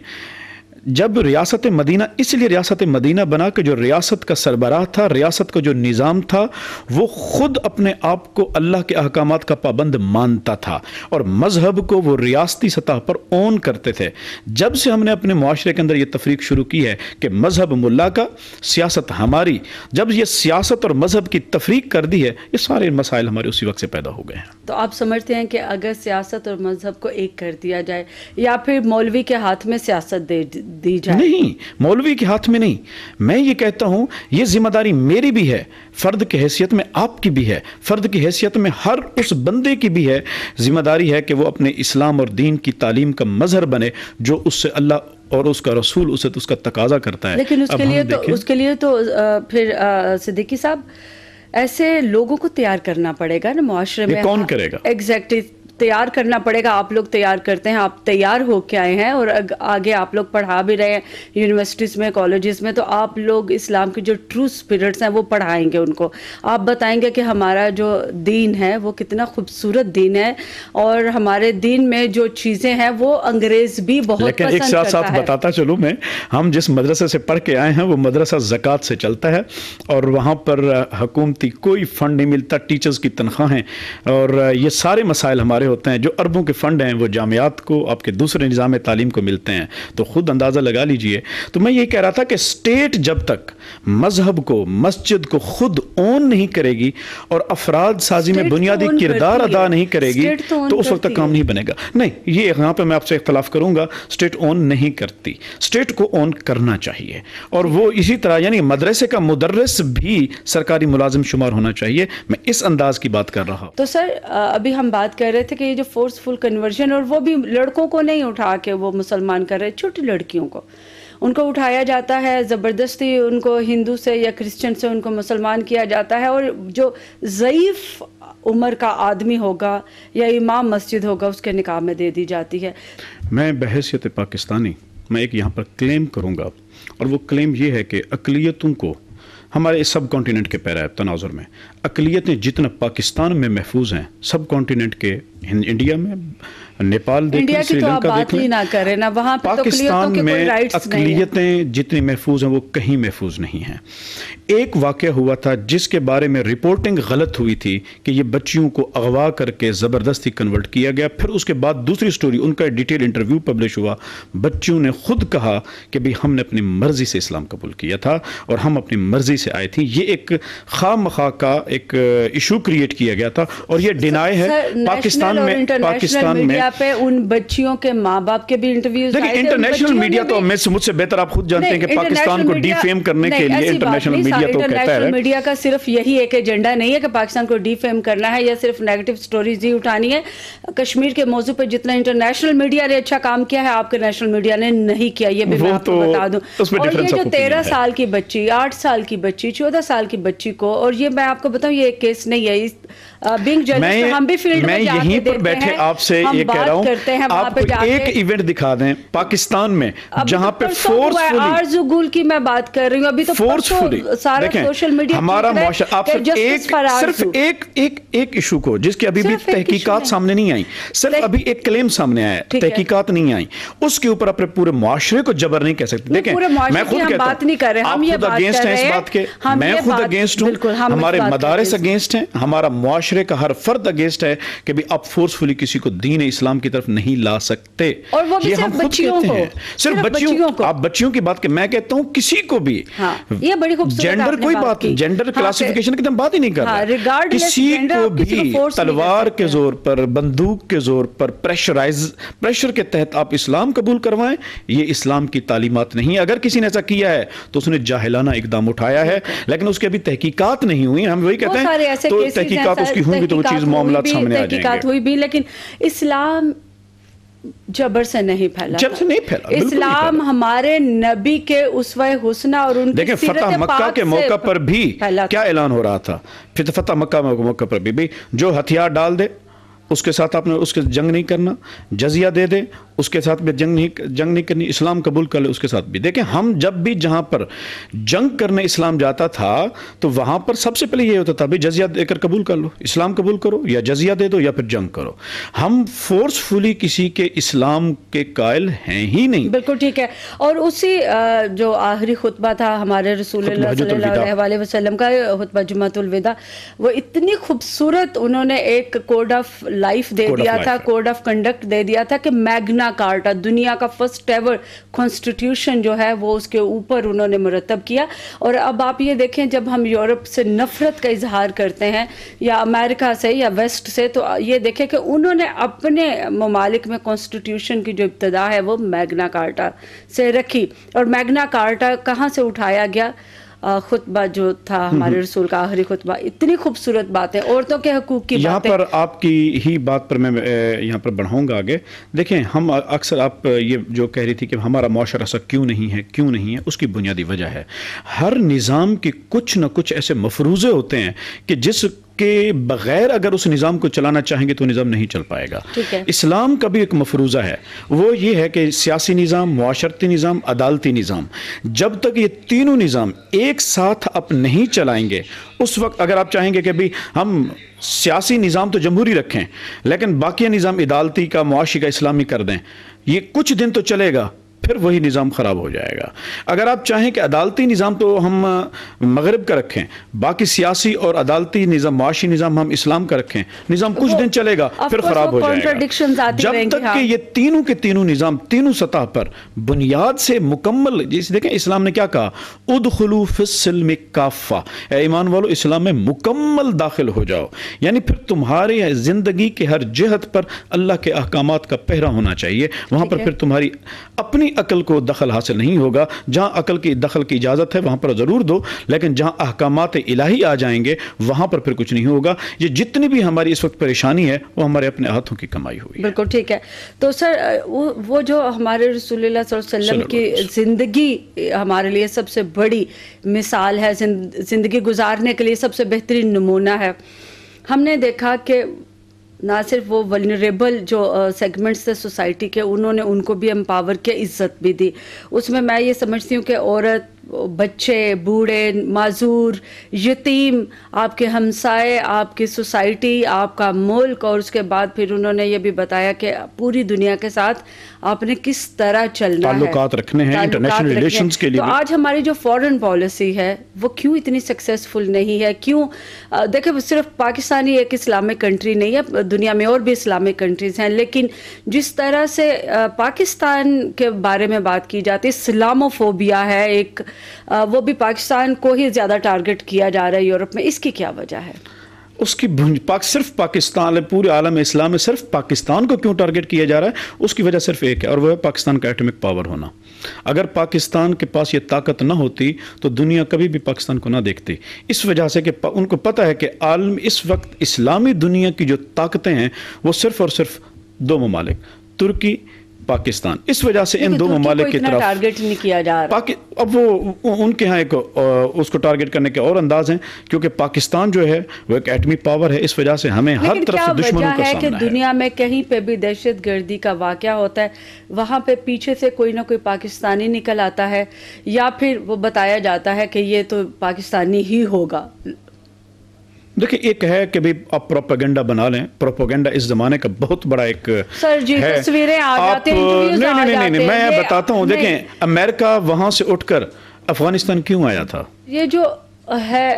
جب ریاست مدینہ, اس لیے ریاست مدینہ بنا کہ جو ریاست کا سربراہ تھا, ریاست کا جو نظام تھا وہ خود اپنے آپ کو اللہ کے احکامات کا پابند مانتا تھا اور مذہب کو وہ ریاستی سطح پر اون کرتے تھے. جب سے ہم نے اپنے معاشرے کے اندر یہ تفریق شروع کی ہے کہ مذہب ملا کا, سیاست ہماری, جب یہ سیاست اور مذہب کی تفریق کر دی ہے یہ سارے مسائل ہمارے اسی وقت سے پیدا ہو گئے ہیں. تو آپ سمجھتے ہیں کہ اگر سیاست اور مذہب کو ایک کر دیا جائے یا پھر مولوی کے ہاتھ میں سیاست دے دی جائے؟ نہیں, مولوی کے ہاتھ میں نہیں. میں یہ کہتا ہوں یہ ذمہ داری میری بھی ہے, فرد کی حیثیت میں آپ کی بھی ہے, فرد کی حیثیت میں ہر اس بندے کی بھی ہے. ذمہ داری ہے کہ وہ اپنے اسلام اور دین کی تعلیم کا مظہر بنے جو اس سے اللہ اور اس کا رسول اسے اس کا تقاضا کرتا ہے. لیکن اس کے لیے تو اس کے لیے تو پھر صدیقی صاحب ایسے لوگوں کو تیار کرنا پڑے گا نا معاشرے میں. کون کرے گا؟ ایگزیکٹلی تیار کرنا پڑے گا. آپ لوگ تیار کرتے ہیں, آپ تیار ہو کے آئے ہیں اور آگے آپ لوگ پڑھا بھی رہے ہیں یونیورسٹیز میں, کالجز میں, تو آپ لوگ اسلام کے جو ٹرو اسپرٹس ہیں وہ پڑھائیں گے ان کو. آپ بتائیں گے کہ ہمارا جو دین ہے وہ کتنا خوبصورت دین ہے اور ہمارے دین میں جو چیزیں ہیں وہ انگریز بھی بہت پسند کرتا ہے. لیکن ایک ساتھ ساتھ بتاتا چلوں میں, ہم جس مدرسے سے پڑھ کے آئے ہیں وہ مدرسہ زکوٰۃ سے چلتا ہے اور وہاں پر حکومتی کوئی فنڈ نہیں ملتا, ٹیچرز کی تنخواہیں اور یہ سارے مسائل ہمارے ہوتے ہیں. جو اربوں کے فنڈ ہیں وہ جامعات کو, آپ کے دوسرے نظام تعلیم کو ملتے ہیں, تو خود اندازہ لگا لیجئے. تو میں یہ کہہ رہا تھا کہ اسٹیٹ جب تک مذہب کو, مسجد کو خود اون نہیں کرے گی اور افراد سازی میں بنیادی کردار ادا نہیں کرے گی تو اس وقت تک کام نہیں بنے گا. نہیں, یہ یہاں پہ میں آپ سے اختلاف کروں گا, اسٹیٹ اون نہیں کرتی, اسٹیٹ کو اون کرنا چاہیے. اور وہ اسی طرح یعنی مدرسے کا مدرس بھی سرکاری ملازم شمار ہونا چاہیے. میں اس انداز کی بات کر رہا ہوں. تو سر ابھی ہم بات کر رہے تھے کہ یہ جو فورسفل کنورژن, اور وہ بھی لڑکوں کو نہیں اٹھا کے وہ مسلمان کر رہے, چھوٹی لڑکیوں کو ان کو اٹھایا جاتا ہے, زبردستی ان کو ہندو سے یا کرسچن سے ان کو مسلمان کیا جاتا ہے, اور جو ضعیف عمر کا آدمی ہوگا یا امام مسجد ہوگا اس کے نکاح میں دے دی جاتی ہے. میں بحیثیت پاکستانی میں ایک یہاں پر کلیم کروں گا, اور وہ کلیم یہ ہے کہ اقلیتوں کو ہمارے سب کانٹیننٹ کے پیرا تناظر میں اقلیتیں جتنا پاکستان میں محفوظ ہیں, سب کانٹیننٹ کے انڈیا میں, نیپال دیکھیں, سری لنکا دیکھیں, پاکستان میں اقلیتیں جتنی محفوظ ہیں وہ کہیں محفوظ نہیں ہیں. ایک واقعہ ہوا تھا جس کے بارے میں رپورٹنگ غلط ہوئی تھی کہ یہ بچیوں کو اغوا کر کے زبردستی کنورٹ کیا گیا. پھر اس کے بعد دوسری سٹوری, ان کا ڈیٹیل انٹرویو پبلش ہوا, بچیوں نے خود کہا کہ بھی ہم نے اپنی مرضی سے اسلام قبول کیا تھا اور ہم اپنی مرضی سے آئے تھے. یہ ایک خواہ مخواہ کا ایک ایشو کریٹ کیا گیا تھا اور یہ ڈینائی ہے. پاکستان میں پاکستان میں پہ ان بچیوں کے ماں باپ کے بھی انٹرویوز دیکھیں, انٹرنیشنل میڈیا تو مجھ سے بہتر آپ خود جانتے ہیں کہ پاکستان کو ڈی فیم کرنے کے لیے انٹرنیشنل میڈیا تو کہتا ہے. میڈیا کا صرف یہی ایک ایجنڈا نہیں ہے کہ پاکستان کو ڈی فیم کرنا ہے یا صرف نیگیٹو سٹوریز ہی اٹھانی ہے. کشمیر کے موضوع پہ جتنا انٹرنیشنل میڈیا نے اچھا کام کیا ہے, آپ کے نیشنل میڈیا نے نہیں کیا, یہ بھی میں آپ کو بتا دوں. اور یہ جو تیرہ سال کی بچی, آٹھ سال کی بچی, چودہ سال کی بچی کو, اور یہ میں آپ کو بتاؤں یہ ایک کیس نہیں ہے, بینگ جرنلسٹ ہم بھی فیلڈ میں جا کے دیکھتے ہیں, آپ سے یہ کہہ رہا ہوں, آپ ایک ایونٹ دکھا دیں پاکستان میں جہاں پہ فورسفلی, آرزو گل کی میں بات کر رہی ہوں, ابھی تو فورسفلی سارا سوشل میڈیا ہمارا معاشرہ, آپ صرف ایک ایک ایک ایشو کو جس کی ابھی بھی تحقیقات سامنے نہیں آئی, صرف ابھی ایک کلیم سامنے آیا, تحقیقات نہیں آئی, اس کے اوپر اپنے پورے معاشرے کو جبر نہیں کہہ سکتے. دیکھیں میں خود کہتا ہوں, آپ خود اگینسٹ ہیں اس بات کے, میں خود اگینسٹ ہوں, ہمارے مدارس اگینسٹ ہیں, ہمارا معاشرے کا ہر فرد اگینسٹ ہے کہ بھی آپ فورسفلی کسی کو دین اسلام کی طرف نہیں لا سکتے. اور وہ بھی صرف بچیوں کو, صرف بچیوں کو, آپ بچیوں کی بات کہ میں کہتا ہوں کسی کو بھی, یہ بڑی خوبصورت جینڈر کوئی بات نہیں, جینڈر کلاسیفیکیشن کی ہم بات ہی نہیں کر رہے, کسی کو بھی تلوار کے زور پر, بندوق کے زور پر, پریشرائز پریشر کے تحت آپ اسلام قبول کروائیں, یہ اسلام کی تعلیمات نہیں. اگر کسی نے ایسا کیا ہے تو اس نے جاہلانہ اقدام اٹھایا ہے, لیکن اس کی ابھی تحقیقات نہیں ہوئی. ہم وہی کہتے ہیں تو تحقیقات اس کی ہوں گی تو وہ چیز معاملات سامنے آ جائیں گے. ہوئی بھی, لیکن اسلام جبر سے نہیں پھیلا, جب سے نہیں پھیلا. اسلام ہمارے نبی کے اسوہ حسنہ اور ان کی سیرت فتح مکہ کے موقع پر بھی کیا اعلان ہو رہا تھا, پھر فتح مکہ کے موقع پر بھی بھی جو ہتھیار ڈال دے اس کے ساتھ آپ نے اس کے جنگ نہیں کرنا, جزیہ دے دے اس کے ساتھ بھی جنگ نہیں جنگ نہیں کرنی, اسلام قبول کر لے اس کے ساتھ بھی. دیکھیں ہم جب بھی جہاں پر جنگ کرنے اسلام جاتا تھا تو وہاں پر سب سے پہلے یہ ہوتا تھا بھی جزیہ دے کر قبول کر لو, اسلام قبول کرو, یا جزیہ دے دو یا پھر جنگ کرو. ہم فورسفلی کسی کے اسلام کے قائل ہیں ہی نہیں. بالکل ٹھیک ہے. اور اسی جو آخری خطبہ تھا ہمارے رسول اللہ صلی اللہ علیہ وسلم کا, خطبہ جمعۃ الوداع, وہ اتنی خوبصورت انہوں نے ایک کوڈ آف لائف دے دیا تھا, کوڈ آف کنڈکٹ دے دیا تھا کہ میگنا کارٹا, دنیا کا فرسٹ ایور کانسٹیٹیوشن جو ہے وہ اس کے اوپر انہوں نے مرتب کیا. اور اب آپ یہ دیکھیں جب ہم یورپ سے نفرت کا اظہار کرتے ہیں یا امریکہ سے یا ویسٹ سے, تو یہ دیکھیں کہ انہوں نے اپنے ممالک میں کانسٹیٹیوشن کی جو ابتدا ہے وہ میگنا کارٹا سے رکھی. اور میگنا کارٹا کہاں سے اٹھایا گیا, خطبہ جو تھا ہمارے رسول کا آخری خطبہ, اتنی خوبصورت باتیں, عورتوں کے حقوق کی یہاں پر آپ کی ہی بات پر میں یہاں پر بڑھاؤں گا آگے. دیکھیں ہم اکثر آپ یہ جو کہہ رہی تھی کہ ہمارا معاشرہ ایسا کیوں نہیں ہے کیوں نہیں ہے, اس کی بنیادی وجہ ہے ہر نظام کے کچھ نہ کچھ ایسے مفروضے ہوتے ہیں کہ جس کہ بغیر اگر اس نظام کو چلانا چاہیں گے تو نظام نہیں چل پائے گا. اسلام کا بھی ایک مفروضہ ہے, وہ یہ ہے کہ سیاسی نظام, معاشرتی نظام, عدالتی نظام, جب تک یہ تینوں نظام ایک ساتھ اب نہیں چلائیں گے, اس وقت اگر آپ چاہیں گے کہ بھی ہم سیاسی نظام تو جمہوری رکھیں لیکن باقی نظام عدالتی کا, معاشی کا, اسلامی کر دیں, یہ کچھ دن تو چلے گا, پھر وہی نظام خراب ہو جائے گا. اگر آپ چاہیں کہ عدالتی نظام تو ہم مغرب کا رکھیں, باقی سیاسی اور عدالتی نظام, معاشی نظام ہم اسلام کا رکھیں, نظام کچھ دن چلے گا پھر خراب ہو جائے گا. جب تک کہ یہ تینوں کے تینوں نظام تینوں سطح پر بنیاد سے مکمل, جیسے دیکھیں اسلام نے کیا کہا, ادخلوا فی السلم کافہ, اے ایمان والو اسلام میں مکمل داخل ہو جاؤ. یعنی پھر تمہاری زندگی کے ہر جہت پر اللہ کے احکامات کا پہرا ہونا چاہیے, وہاں پر پھر تمہاری اپنی عقل کو دخل حاصل نہیں ہوگا. جہاں عقل کی دخل کی اجازت ہے وہاں پر ضرور دو, لیکن جہاں احکامات الہی آ جائیں گے وہاں پر پھر کچھ نہیں ہوگا. یہ جتنی بھی ہماری اس وقت پریشانی ہے وہ ہمارے اپنے ہاتھوں کی کمائی ہوئی ہے. بالکل ٹھیک ہے. تو سر وہ جو ہمارے رسول اللہ صلی اللہ علیہ وسلم کی زندگی ہمارے لیے سب سے بڑی مثال ہے, زندگی گزارنے کے لیے سب سے بہترین نمونہ ہے. ہم نے دیکھا کہ نہ صرف وہ ولنریبل جو سیگمنٹس تھے سوسائٹی کے, انہوں نے ان کو بھی امپاور کیا, عزت بھی دی. اس میں میں یہ سمجھتی ہوں کہ عورت, بچے, بوڑھے, معذور, یتیم, آپ کے ہمسائے, آپ کی سوسائٹی, آپ کا ملک, اور اس کے بعد پھر انہوں نے یہ بھی بتایا کہ پوری دنیا کے ساتھ آپ نے کس طرح چلنا ہے, تعلقات رکھنے ہیں, انٹرنیشنل ریلیشنز کے لیے. تو آج ہماری جو فورن پالیسی ہے وہ کیوں اتنی سکسیسفل نہیں ہے؟ کیوں دیکھیں صرف پاکستانی ایک اسلامک کنٹری نہیں ہے, دنیا میں اور بھی اسلامک کنٹریز ہیں, لیکن جس طرح سے پاکستان کے بارے میں بات کی جاتی ہے, اسلاموفوبیا ہے ایک, وہ بھی پاکستان کو ہی زیادہ ٹارگٹ کیا جا رہا ہے یورپ میں, اس کی کیا وجہ ہے؟ اس کی پاک صرف پاکستان, پورے عالم اسلام میں صرف پاکستان کو کیوں ٹارگٹ کیا جا رہا ہے, اس کی وجہ صرف ایک ہے, اور وہ ہے پاکستان کا ایٹمک پاور ہونا. اگر پاکستان کے پاس یہ طاقت نہ ہوتی تو دنیا کبھی بھی پاکستان کو نہ دیکھتی, اس وجہ سے کہ ان کو پتہ ہے کہ عالم اس وقت اسلامی دنیا کی جو طاقتیں ہیں وہ صرف اور صرف دو ممالک, ترکی, پاکستان. اس وجہ سے ان دو ممالک کی طرف ٹارگٹ نہیں کیا جا رہا. اب وہ ان کے ہاں ایک اس کو ٹارگٹ کرنے کے اور انداز ہیں, کیونکہ پاکستان جو ہے وہ ایک ایٹمی پاور ہے, اس وجہ سے ہمیں ہر طرف سے دشمنوں کا سامنا ہے. کہ دنیا میں کہیں پہ بھی دہشت گردی کا واقعہ ہوتا ہے وہاں پہ پیچھے سے کوئی نہ کوئی پاکستانی نکل آتا ہے, یا پھر وہ بتایا جاتا ہے کہ یہ تو پاکستانی ہی ہوگا. دیکھیں ایک ہے کہ بھی آپ پروپیگنڈا بنا لیں, پروپیگنڈا اس زمانے کا بہت بڑا ایک سر جی تصویریں آ جاتے ہیں, نہیں نہیں نہیں میں بتاتا ہوں. دیکھیں امریکہ وہاں سے اٹھ کر افغانستان کیوں آیا تھا؟ یہ جو ہے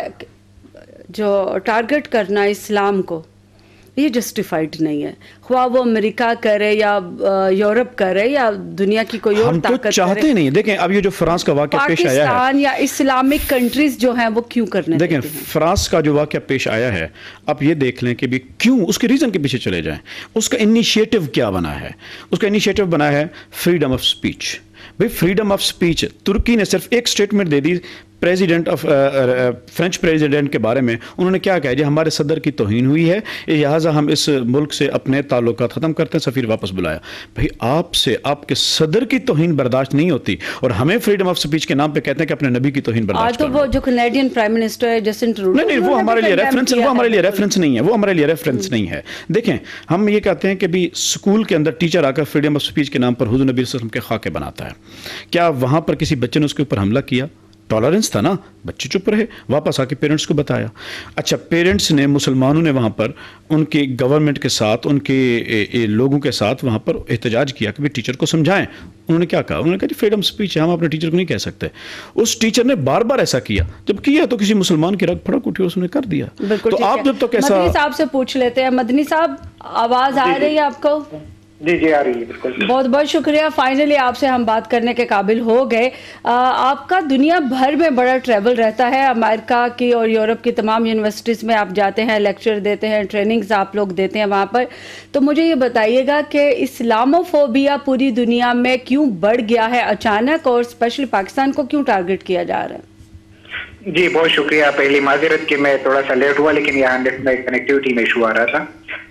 جو ٹارگٹ کرنا اسلام کو, یہ جسٹیفائڈ نہیں ہے, خواہ وہ امریکہ کرے یا یورپ کرے یا دنیا کی کوئی اور طاقت کرے. ہم تو چاہتے نہیں. دیکھیں اب یہ جو فرانس کا واقعہ پیش آیا ہے, پاکستان یا اسلامک کنٹریز جو ہیں وہ کیوں کرنے دیتے ہیں. دیکھیں فرانس کا جو واقعہ پیش آیا ہے, آپ یہ دیکھ لیں کہ بھی کیوں, اس کے ریزن کے پیچھے چلے جائیں. اس کا انیشیٹو کیا بنا ہے؟ اس کا انیشیٹو بنا ہے فریڈم آف سپیچ. بھئی فریڈم آف سپیچ, ترکی نے صرف ایک سٹیٹمنٹ دے دی پریزیڈنٹ آف فرینچ پریزیڈنٹ کے بارے میں. انہوں نے کیا کہا, جی ہمارے صدر کی توہین ہوئی ہے, لہٰذا ہم اس ملک سے اپنے تعلقات ختم کرتے ہیں, سفیر واپس بلایا. بھئی آپ سے آپ کے صدر کی توہین برداشت نہیں ہوتی, اور ہمیں فریڈم آف سپیچ کے نام پہ کہتے ہیں کہ اپنے نبی کی توہین برداشت کرنا. آج تو وہ جو کینیڈین پرائم منسٹر ہے جسٹن ٹروڈو, نہیں نہیں وہ ہمارے لیے ریفرنس وہ ہمارے لیے ریفرنس نہیں ہے وہ ہمارے لیے ریفرنس نہیں ہے. دیکھیں ہم یہ کہتے ہیں کہ بھی اسکول کے اندر ٹیچر آ کر فریڈم آف سپیچ کے نام پر حضور نبی صلی اللہ علیہ وسلم کے خاکے بناتا ہے. کیا وہاں پر کسی بچے نے اس کے اوپر حملہ کیا؟ ٹالرنس تھا نا, بچے چپ رہے, واپس آ کے پیرنٹس کو بتایا. اچھا پیرنٹس نے, مسلمانوں نے وہاں پر ان کے گورنمنٹ کے ساتھ, ان کے لوگوں کے ساتھ وہاں پر احتجاج کیا کہ ٹیچر کو سمجھائیں. انہوں نے کیا کہا؟ انہوں نے کہا جی فریڈم سپیچ ہے, ہم اپنے ٹیچر کو نہیں کہہ سکتے. اس ٹیچر نے بار بار ایسا کیا, جب کیا تو کسی مسلمان کی رگ پھڑک اٹھی, اس نے کر دیا. تو آپ جب تو کیسا مدنی صاحب سے پوچھ لیتے ہیں. مدنی صاحب آواز آ رہی ہے آپ کو؟ جی جی آ رہی ہے بالکل. بہت بہت شکریہ, فائنلی آپ سے ہم بات کرنے کے قابل ہو گئے. آپ کا دنیا بھر میں بڑا ٹریول رہتا ہے, امریکہ کی اور یورپ کی تمام یونیورسٹیز میں آپ جاتے ہیں, لیکچر دیتے ہیں, ٹریننگز آپ لوگ دیتے ہیں وہاں پر. تو مجھے یہ بتائیے گا کہ اسلاموفوبیا پوری دنیا میں کیوں بڑھ گیا ہے اچانک, اور اسپیشلی پاکستان کو کیوں ٹارگٹ کیا جا رہا ہے؟ جی بہت شکریہ. پہلی معذرت کہ میں تھوڑا سا لیٹ ہوا, لیکن یہاں نیٹ میں کنیکٹیوٹی میں ایشو آ رہا تھا.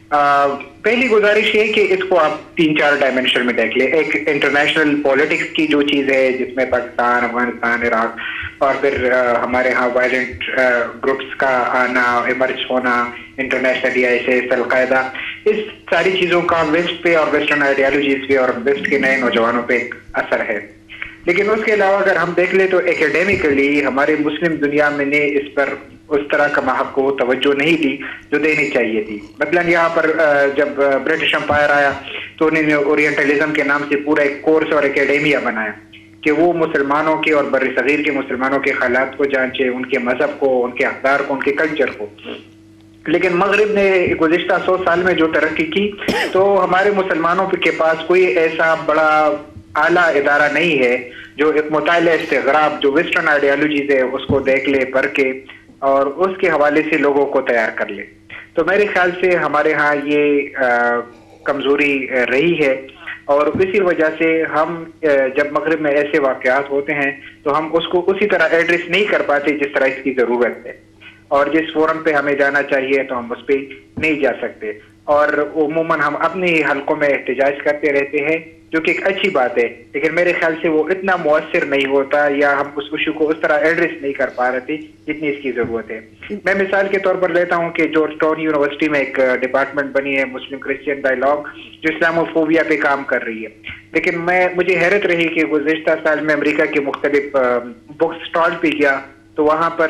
پہلی گزارش یہ کہ اس کو آپ تین چار ڈائمینشن میں دیکھ لیں. ایک انٹرنیشنل پالیٹکس کی جو چیز ہے جس میں پاکستان، افغانستان، عراق اور پھر ہمارے ہاں وائلنٹ گروپس کا آنا، ایمرج ہونا، انٹرنیشنل آئی ایس ایس، القاعدہ، اس ساری چیزوں کا ویسٹ پہ اور ویسٹرن آئیڈیالوجیز پہ اور ویسٹ کے نئے نوجوانوں پہ اثر ہے. لیکن اس کے علاوہ اگر ہم دیکھ لیں تو اکیڈیمکلی ہمارے مسلم دنیا میں نے اس پر اس طرح کا محق کو توجہ نہیں دی جو دینی چاہیے تھی. مثلا یہاں پر جب برٹش امپائر آیا تو انہوں نے اورینٹلزم کے نام سے پورا ایک کورس اور اکیڈیمیا بنایا کہ وہ مسلمانوں کے اور بر صغیر کے مسلمانوں کے حالات کو جانچے، ان کے مذہب کو، ان کے اقدار کو، ان کے کلچر کو. لیکن مغرب نے گزشتہ سو سال میں جو ترقی کی تو ہمارے مسلمانوں کے پاس کوئی ایسا بڑا اعلیٰ ادارہ نہیں ہے جو ایک مطالعہ استغراب جو ویسٹرن آئیڈیالوجیز ہے اس کو دیکھ لے، پڑھ کے اور اس کے حوالے سے لوگوں کو تیار کر لے. تو میرے خیال سے ہمارے ہاں یہ کمزوری رہی ہے اور اسی وجہ سے ہم جب مغرب میں ایسے واقعات ہوتے ہیں تو ہم اس کو اسی طرح ایڈریس نہیں کر پاتے جس طرح اس کی ضرورت ہے، اور جس فورم پہ ہمیں جانا چاہیے تو ہم اس پہ نہیں جا سکتے. اور عموماً ہم اپنے حلقوں میں احتجاج کرتے رہتے ہیں جو کہ ایک اچھی بات ہے، لیکن میرے خیال سے وہ اتنا مؤثر نہیں ہوتا یا ہم اس ایشو کو اس طرح ایڈریس نہیں کر پا رہے تھے جتنی اس کی ضرورت ہے. میں مثال کے طور پر لیتا ہوں کہ جارج ٹاؤن یونیورسٹی میں ایک ڈپارٹمنٹ بنی ہے مسلم کرسچین ڈائیلاگ جو اسلاموفوبیا پہ کام کر رہی ہے. لیکن میں مجھے حیرت رہی کہ گزشتہ سال میں امریکہ کے مختلف بک اسٹال پہ گیا تو وہاں پر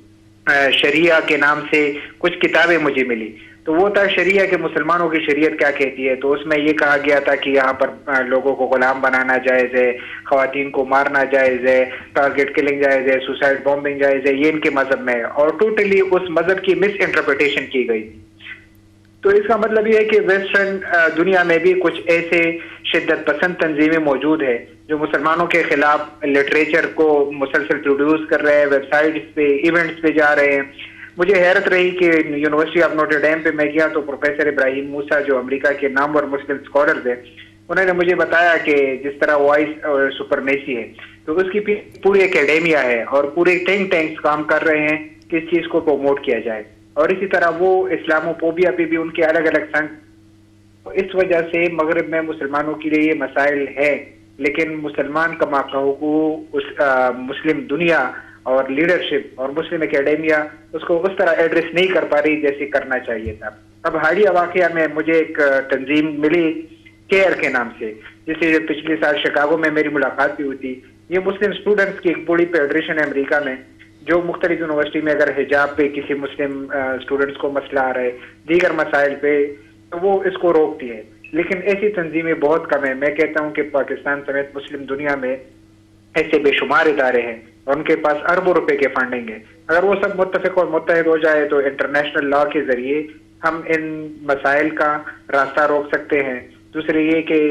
شریعہ کے نام سے کچھ کتابیں مجھے ملی. تو وہ تھا شریعہ کے مسلمانوں کی شریعت کیا کہتی ہے. تو اس میں یہ کہا گیا تھا کہ یہاں پر لوگوں کو غلام بنانا جائز ہے، خواتین کو مارنا جائز ہے، ٹارگٹ کلنگ جائز ہے، سوسائڈ بامبنگ جائز ہے، یہ ان کے مذہب میں ہے. اور ٹوٹلی اس مذہب کی مس انٹرپریٹیشن کی گئی. تو اس کا مطلب یہ ہے کہ ویسٹرن دنیا میں بھی کچھ ایسے شدت پسند تنظیمیں موجود ہیں جو مسلمانوں کے خلاف لٹریچر کو مسلسل پروڈیوس کر رہے ہیں، ویب سائٹس پہ، ایونٹس پہ جا رہے ہیں. مجھے حیرت رہی کہ یونیورسٹی آف نوٹر ڈیم پہ میں گیا تو پروفیسر ابراہیم موسیٰ جو امریکہ کے نامور مسلم اسکالرز ہیں انہوں نے مجھے بتایا کہ جس طرح وائس اور سپرمیسی ہے تو اس کی پوری اکیڈیمیا ہے اور پورے تھنک ٹینکس کام کر رہے ہیں کہ اس چیز کو پروموٹ کیا جائے. اور اسی طرح وہ اسلاموفوبیا پہ بھی ان کے الگ الگ سنگ. اس وجہ سے مغرب میں مسلمانوں کے لیے یہ مسائل ہے، لیکن مسلمان کا ماقو اس مسلم دنیا اور لیڈرشپ اور مسلم اکیڈیمیا اس کو اس طرح ایڈریس نہیں کر پا رہی جیسے کرنا چاہیے تھا. اب حالیہ واقعہ میں مجھے ایک تنظیم ملی کیئر کے نام سے، جس سے پچھلے سال شکاگو میں میری ملاقات بھی ہوئی تھی. یہ مسلم اسٹوڈنٹس کی ایک بڑی فیڈریشن ہے امریکہ میں جو مختلف یونیورسٹی میں اگر حجاب پہ کسی مسلم اسٹوڈنٹس کو مسئلہ آ رہا ہے، دیگر مسائل پہ، تو وہ اس کو روکتی ہے. لیکن ایسی تنظیمیں بہت کم ہیں. میں کہتا ہوں کہ پاکستان سمیت مسلم دنیا میں ایسے بے شمار ادارے ہیں اور ان کے پاس اربوں روپے کے فنڈنگ ہے. اگر وہ سب متفق اور متحد ہو جائے تو انٹرنیشنل لا کے ذریعے ہم ان مسائل کا راستہ روک سکتے ہیں. دوسرے یہ کہ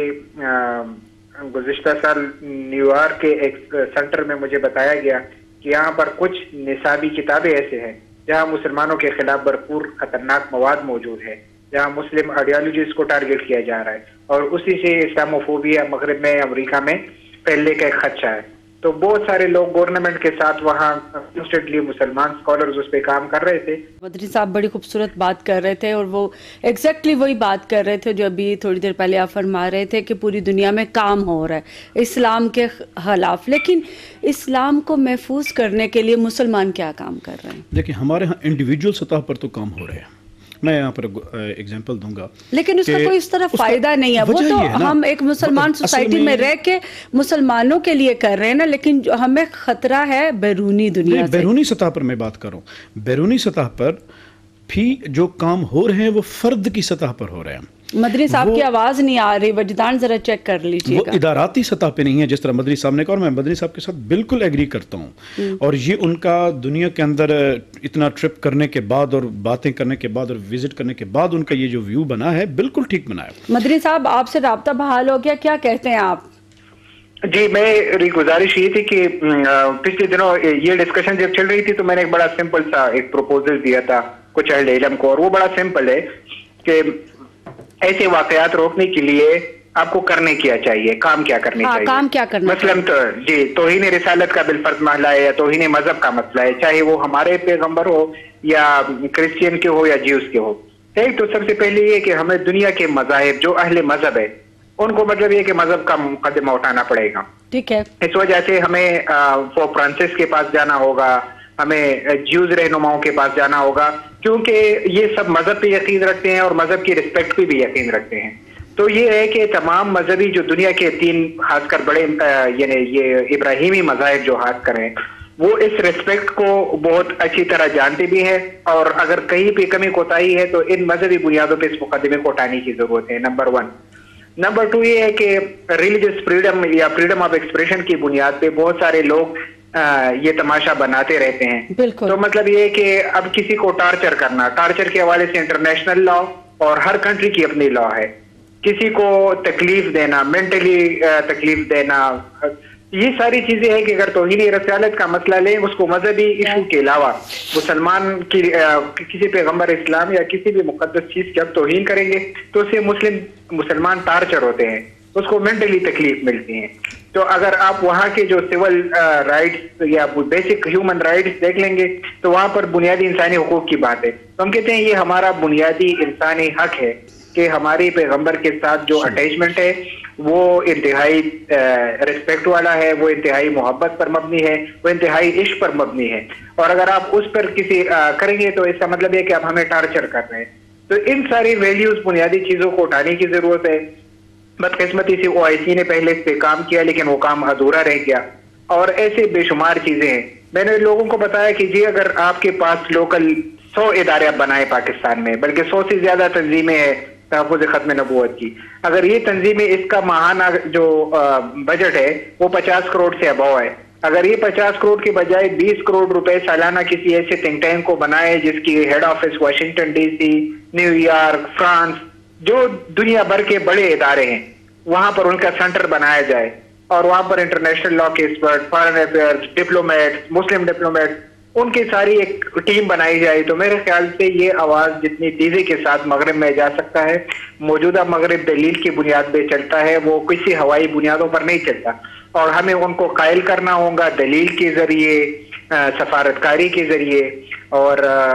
گزشتہ سال نیو یارک کے ایک سینٹر میں مجھے بتایا گیا کہ یہاں پر کچھ نصابی کتابیں ایسے ہیں جہاں مسلمانوں کے خلاف بھرپور خطرناک مواد موجود ہے، جہاں مسلم آئیڈیالوجیز کو ٹارگٹ کیا جا رہا ہے اور اسی سے اسلاموفوبیا مغرب میں امریکہ میں پھیلنے کا ایک خدشہ ہے. تو بہت سارے لوگ گورنمنٹ کے ساتھ وہاں کانسٹنٹلی مسلمان اسکالرز اس پہ کام کر رہے تھے. مدنی صاحب بڑی خوبصورت بات کر رہے تھے اور وہ ایگزیکٹلی وہی بات کر رہے تھے جو ابھی تھوڑی دیر پہلے آپ فرما رہے تھے کہ پوری دنیا میں کام ہو رہا ہے اسلام کے خلاف، لیکن اسلام کو محفوظ کرنے کے لیے مسلمان کیا کام کر رہے ہیں؟ دیکھیں ہمارے ہاں انڈیویجول سطح پر تو کام ہو رہے ہیں. میں یہاں پر ایگزامپل دوں گا لیکن اس کا کوئی اس طرح فائدہ نہیں ہے. وہ تو ہم ایک مسلمان سوسائٹی میں رہ کے مسلمانوں کے لیے کر رہے ہیں نا، لیکن جو ہمیں خطرہ ہے بیرونی دنیا سے. بیرونی سطح پر میں بات کروں، بیرونی سطح پر بھی جو کام ہو رہے ہیں وہ فرد کی سطح پر ہو رہے ہیں. مدنی صاحب کی آواز نہیں آ رہی، وجدان ذرا چیک کر لیجیے. وہ اداراتی سطح پہ نہیں ہے جس طرح مدنی صاحب نے کہا، اور میں مدنی صاحب کے ساتھ بالکل ایگری کرتا ہوں. اور یہ ان کا دنیا کے اندر اتنا ٹرپ کرنے کے بعد اور باتیں کرنے کے بعد اور وزٹ کرنے کے بعد ان کا یہ جو ویو بنا ہے بالکل ٹھیک بنا ہے. مدنی صاحب آپ سے رابطہ بحال ہو گیا، کیا کہتے ہیں آپ؟ جی میری گزارش یہ تھی کہ پچھلے دنوں یہ ڈسکشن جب چل رہی تھی تو میں نے ایک بڑا سمپل سا ایک پروپوزل دیا تھا کچھ اہل علم کو، اور وہ بڑا سمپل ہے کہ ایسے واقعات روکنے کے لیے آپ کو کرنے کیا چاہیے، کام کیا کرنے چاہیے. کام کیا کرنا مثلاً تو جی توہین رسالت کا بالفرض مسئلہ ہے یا توہین مذہب کا مسئلہ ہے، چاہے وہ ہمارے پیغمبر ہو یا کرسچین کے ہو یا جیوز کے ہو. ایک تو سب سے پہلے یہ کہ ہمیں دنیا کے مذاہب جو اہل مذہب ہے ان کو مطلب یہ کہ مذہب کا مقدمہ اٹھانا پڑے گا. ٹھیک ہے. اس وجہ سے ہمیں پوپ فرانسس کے پاس جانا ہوگا, ہمیں جیوز رہنماؤں کے پاس جانا ہوگا, کیونکہ یہ سب مذہب پہ یقین رکھتے ہیں اور مذہب کی رسپیکٹ پہ بھی یقین رکھتے ہیں. تو یہ ہے کہ تمام مذہبی جو دنیا کے تین خاص کر بڑے یعنی یہ ابراہیمی مذاہب جو ہاتھ کریں وہ اس رسپیکٹ کو بہت اچھی طرح جانتے بھی ہیں, اور اگر کہیں پہ کمی کوتاہی ہے تو ان مذہبی بنیادوں پہ اس مقدمے کو اٹھانے کی ضرورت ہے. Number one. نمبر ٹو یہ ہے کہ ریلیجس فریڈم یا فریڈم آف ایکسپریشن کی بنیاد پہ بہت سارے لوگ یہ تماشا بناتے رہتے ہیں. تو مطلب یہ ہے کہ اب کسی کو ٹارچر کرنا, ٹارچر کے حوالے سے انٹرنیشنل لا اور ہر کنٹری کی اپنی لا ہے. کسی کو تکلیف دینا, مینٹلی تکلیف دینا, یہ ساری چیزیں ہیں کہ اگر توہین رسالت کا مسئلہ لیں اس کو مذہبی ایشو کے علاوہ مسلمان کی کسی پیغمبر اسلام یا کسی بھی مقدس چیز کی اب توہین کریں گے تو اسے مسلم مسلمان ٹارچر ہوتے ہیں, اس کو مینٹلی تکلیف ملتی ہیں. تو اگر آپ وہاں کے جو سول رائٹس یا بیسک ہیومن رائٹس دیکھ لیں گے تو وہاں پر بنیادی انسانی حقوق کی بات ہے. تو ہم کہتے ہیں یہ ہمارا بنیادی انسانی حق ہے کہ ہماری پیغمبر کے ساتھ جو اٹیچمنٹ ہے وہ انتہائی ریسپیکٹ والا ہے, وہ انتہائی محبت پر مبنی ہے, وہ انتہائی عشق پر مبنی ہے. اور اگر آپ اس پر کسی کریں گے تو اس کا مطلب ہے کہ آپ ہمیں ٹارچر کر رہے ہیں. تو ان ساری ویلیوز بنیادی چیزوں کو اٹھانے کی ضرورت ہے. بدقسمتی سے او آئی سی نے پہلے اس پہ کام کیا لیکن وہ کام ادھورا رہ گیا, اور ایسے بے شمار چیزیں ہیں. میں نے لوگوں کو بتایا کہ جی اگر آپ کے پاس لوکل سو ادارے بنائے پاکستان میں, بلکہ سو سے زیادہ تنظیمیں ہیں تحفظ ختم نبوت کی, اگر یہ تنظیمیں اس کا ماہانہ جو بجٹ ہے وہ پچاس کروڑ سے ابو ہے, اگر یہ پچاس کروڑ کے بجائے بیس کروڑ روپے سالانہ کسی ایسے تھنک ٹینک کو بنائے جس کی head office Washington D C, New York, France, جو دنیا بھر کے بڑے ادارے ہیں وہاں پر ان کا سینٹر بنایا جائے, اور وہاں پر انٹرنیشنل لا کے expert, foreign affairs, diplomat, Muslim diplomat, ان کی ساری ایک ٹیم بنائی جائے, تو میرے خیال سے یہ آواز جتنی تیزی کے ساتھ مغرب میں جا سکتا ہے. موجودہ مغرب دلیل کی بنیاد پہ چلتا ہے, وہ کسی ہوائی بنیادوں پر نہیں چلتا, اور ہمیں ان کو قائل کرنا ہوگا دلیل کے ذریعے, سفارتکاری کے ذریعے اور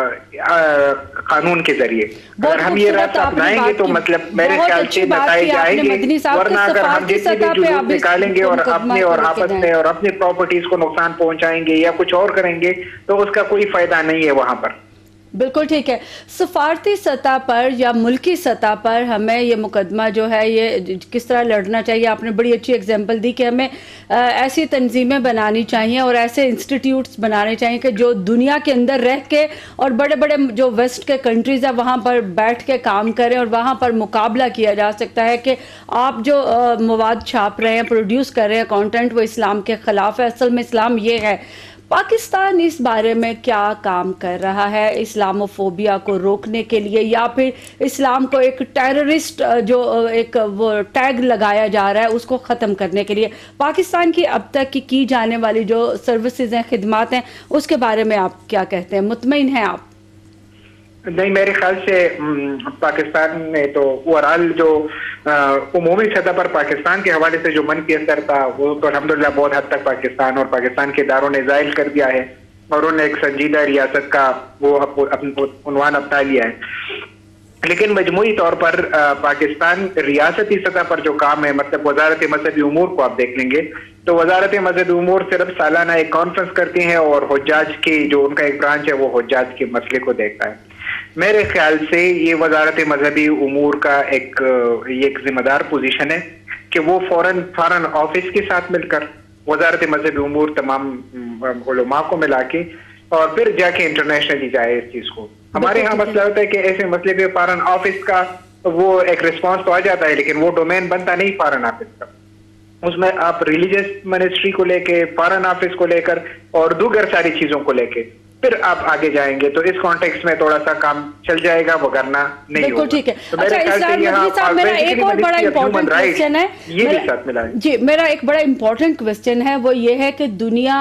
قانون کے ذریعے. اگر ہم یہ راستہ اپنائیں گے تو مطلب میرے خیال سے نتائج آئیں گے, ورنہ اگر ہم جتنے بھی جلوس نکالیں گے اور اپنے اور آپس میں اور اپنی پراپرٹیز کو نقصان پہنچائیں گے یا کچھ اور کریں گے تو اس کا کوئی فائدہ نہیں ہے وہاں پر. بالکل ٹھیک ہے. سفارتی سطح پر یا ملکی سطح پر ہمیں یہ مقدمہ جو ہے یہ کس طرح لڑنا چاہیے؟ آپ نے بڑی اچھی اگزامپل دی کہ ہمیں ایسی تنظیمیں بنانی چاہیے اور ایسے انسٹیٹیوٹس بنانے چاہیے کہ جو دنیا کے اندر رہ کے اور بڑے بڑے جو ویسٹ کے کنٹریز ہیں وہاں پر بیٹھ کے کام کریں اور وہاں پر مقابلہ کیا جا سکتا ہے کہ آپ جو مواد چھاپ رہے ہیں, پروڈیوس کر رہے ہیں کانٹینٹ, وہ اسلام کے خلاف ہے, اصل میں اسلام یہ ہے. پاکستان اس بارے میں کیا کام کر رہا ہے اسلاموفوبیا کو روکنے کے لیے, یا پھر اسلام کو ایک ٹیررسٹ جو ایک وہ ٹیگ لگایا جا رہا ہے اس کو ختم کرنے کے لیے پاکستان کی اب تک کی کی جانے والی جو سروسز ہیں, خدمات ہیں, اس کے بارے میں آپ کیا کہتے ہیں؟ مطمئن ہیں آپ؟ نہیں, میرے خیال سے پاکستان نے تو اوورآل جو عمومی سطح پر پاکستان کے حوالے سے جو منفی اثر تھا وہ تو الحمدللہ بہت حد تک پاکستان اور پاکستان کے اداروں نے زائل کر دیا ہے, اور انہوں نے ایک سنجیدہ ریاست کا وہ عنوان اپنا لیا ہے. لیکن مجموعی طور پر پاکستان ریاستی سطح پر جو کام ہے, مطلب وزارت مذہبی امور کو آپ دیکھ لیں گے تو وزارت مذہبی امور صرف سالانہ ایک کانفرنس کرتی ہیں اور حجاج کی جو ان کا ایک برانچ ہے وہ حجاج کے مسئلے کو دیکھتا ہے. میرے خیال سے یہ وزارت مذہبی امور کا ایک ایک ذمہ دار پوزیشن ہے کہ وہ فوراً فارن آفس کے ساتھ مل کر وزارت مذہبی امور تمام علماء کو ملا کے اور پھر جا کے انٹرنیشنلی جائے اس چیز کو. ہمارے یہاں مسئلہ ہوتا ہے کہ ایسے مسئلے پہ فارن آفس کا وہ ایک ریسپانس تو آ جاتا ہے لیکن وہ ڈومین بنتا نہیں فارن آفس کا. اس میں آپ ریلیجس منسٹری کو لے کے, فارن آفس کو لے کر اور دوگر ساری چیزوں کو لے کے پھر آپ آگے جائیں گے تو اس کانٹیکس میں تھوڑا سا کام چل جائے گا, وہ کرنا نہیں ہوگا. بالکل ٹھیک ہے. اچھا اسلام ندوی صاحب, میرا ایک اور بڑا امپورٹنٹ کوسچن ہے, یہ بھی ساتھ ملا جی میرا ایک بڑا امپورٹنٹ کوسچن ہے, وہ یہ ہے کہ دنیا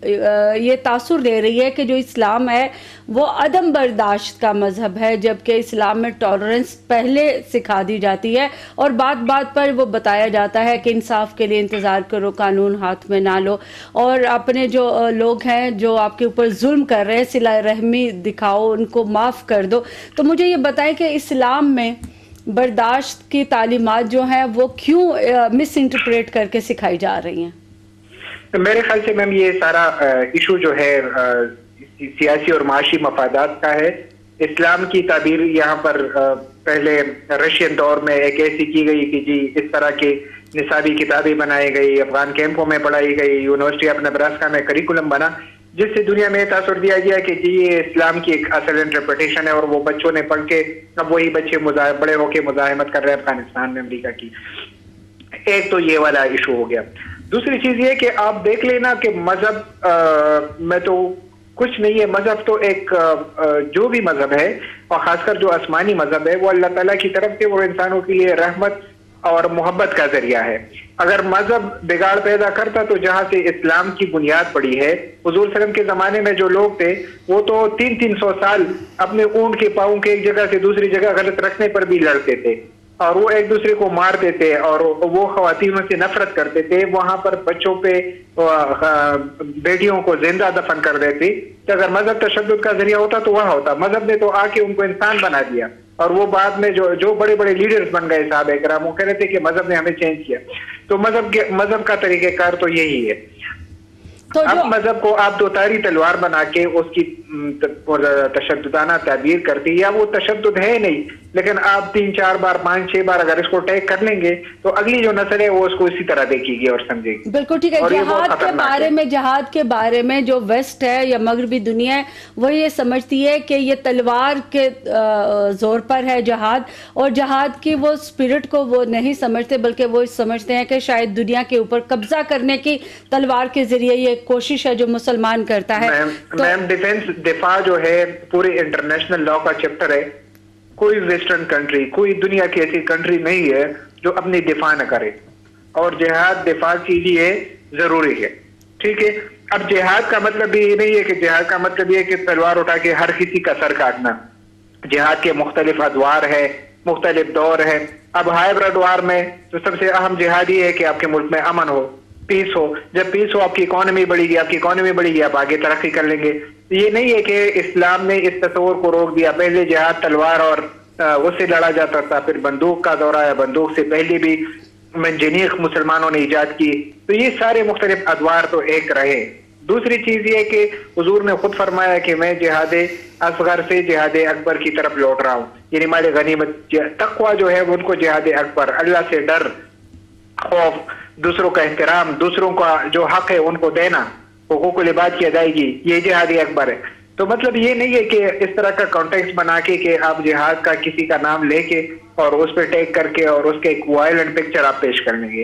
یہ تاثر لے رہی ہے کہ جو اسلام ہے وہ عدم برداشت کا مذہب ہے, جبکہ اسلام میں ٹالرنس پہلے سکھا دی جاتی ہے اور بات بات پر وہ بتایا جاتا ہے کہ انصاف کے لیے انتظار کرو, قانون ہاتھ میں نہ لو, اور اپنے جو لوگ ہیں جو آپ کے اوپر ظلم کر کر رہے ہیں صلہ رحمی دکھاؤ، ان کو معاف کر دو، تو مجھے یہ بتائیں کہ اسلام میں برداشت کی تعلیمات جو ہیں وہ کیوں مس انٹرپریٹ کر کے سکھائی جا رہی ہیں؟ میرے خیال سے میم یہ سارا ایشو جو ہے سیاسی اور معاشی مفادات کا ہے. اسلام کی تعبیر یہاں پر پہلے رشین دور میں ایک ایسی کی گئی کہ جی اس طرح کی نصابی کتابیں بنائی گئی، افغان کیمپوں میں پڑھائی گئی، یونیورسٹی اپنے نبراسکا میں کریکولم بنا، جس سے دنیا میں تاثر دیا گیا کہ جی یہ اسلام کی ایک اصل انٹرپریٹیشن ہے، اور وہ بچوں نے پڑھ کے اب وہی بچے بڑے ہو کے مزاحمت کر رہے ہیں افغانستان میں امریکہ کی. ایک تو یہ والا ایشو ہو گیا. دوسری چیز یہ کہ آپ دیکھ لینا کہ مذہب میں تو کچھ نہیں ہے، مذہب تو ایک جو بھی مذہب ہے اور خاص کر جو آسمانی مذہب ہے وہ اللہ تعالیٰ کی طرف سے وہ انسانوں کے لیے رحمت اور محبت کا ذریعہ ہے. اگر مذہب بگاڑ پیدا کرتا تو جہاں سے اسلام کی بنیاد پڑی ہے، حضور صلی اللہ علیہ وسلم کے زمانے میں جو لوگ تھے وہ تو تین تین سو سال اپنے اونٹ کے پاؤں کے ایک جگہ سے دوسری جگہ غلط رکھنے پر بھی لڑتے تھے، اور وہ ایک دوسرے کو مارتے تھے، اور وہ خواتینوں سے نفرت کرتے تھے، وہاں پر بچوں پہ بیٹیوں کو زندہ دفن کر دیتے. تو اگر مذہب تشدد کا ذریعہ ہوتا تو وہاں ہوتا. مذہب نے تو آ کے ان کو انسان بنا دیا، اور وہ بعد میں جو جو بڑے بڑے لیڈرز بن گئے صحابہ کرام، وہ کہہ رہے تھے کہ مذہب نے ہمیں چینج کیا. تو مذہب کے مذہب کا طریقہ کار تو یہی ہے. اب مذہب کو آپ دو تاری تلوار بنا کے اس کی تشددانہ تعبیر کرتی، یا وہ تشدد ہے نہیں، لیکن آپ تین چار بار پانچ چھ بار اگر اس کو ٹیگ کر لیں گے تو اگلی جو نسل ہے وہ اس کو اسی طرح دیکھے گی اور سمجھے گی. بالکل ٹھیک ہے. جہاد کے بارے میں جہاد کے بارے میں جو ویسٹ ہے یا مغربی دنیا ہے وہ یہ سمجھتی ہے کہ یہ تلوار کے زور پر ہے جہاد، اور جہاد کی وہ اسپرٹ کو وہ نہیں سمجھتے، بلکہ وہ سمجھتے ہیں کہ شاید دنیا کے اوپر قبضہ کرنے کی تلوار کے ذریعے یہ کوشش ہے جو مسلمان کرتا ہے. میم ڈیفنس دفاع جو ہے پورے انٹرنیشنل لا کا چیپٹر ہے. کوئی ویسٹرن کنٹری، کوئی دنیا کی ایسی کنٹری نہیں ہے جو اپنی دفاع نہ کرے، اور جہاد دفاع کے لیے ضروری ہے. ٹھیک ہے. اب جہاد کا مطلب یہ نہیں ہے کہ جہاد کا مطلب یہ کہ تلوار اٹھا کے ہر کسی کا سر کاٹنا. جہاد کے مختلف ادوار ہے، مختلف دور ہے. اب ہائیبرڈ وار میں تو سب سے اہم جہاد یہ ہے کہ آپ کے ملک میں امن ہو، پیس ہو. جب پیس ہو آپ کی اکانومی بڑھے گی، آپ کی اکانومی بڑھے گی، آپ آگے ترقی کر لیں گے. یہ نہیں ہے کہ اسلام نے اس تصور کو روک دیا. پہلے جہاد تلوار اور اس سے لڑا جاتا تھا، پھر بندوق کا دور آیا، بندوق سے پہلے بھی منجنیق مسلمانوں نے ایجاد کی. تو یہ سارے مختلف ادوار تو ایک رہے. دوسری چیز یہ کہ حضور نے خود فرمایا کہ میں جہاد اصغر سے جہاد اکبر کی طرف لوٹ رہا ہوں. یعنی مال غنیمت تقویٰ جو ہے ان کو جہاد اکبر، اللہ سے ڈر، خوف، دوسروں کا احترام، دوسروں کا جو حق ہے ان کو دینا، حقوق العباد کی ادائیگی، یہ جہاد اکبر ہے. تو مطلب یہ نہیں ہے کہ اس طرح کا کانٹیکسٹ بنا کے کہ آپ جہاد کا کسی کا نام لے کے اور اس پہ ٹیگ کر کے اور اس کے ایک وائلنٹ پکچر آپ پیش کر لیں گے.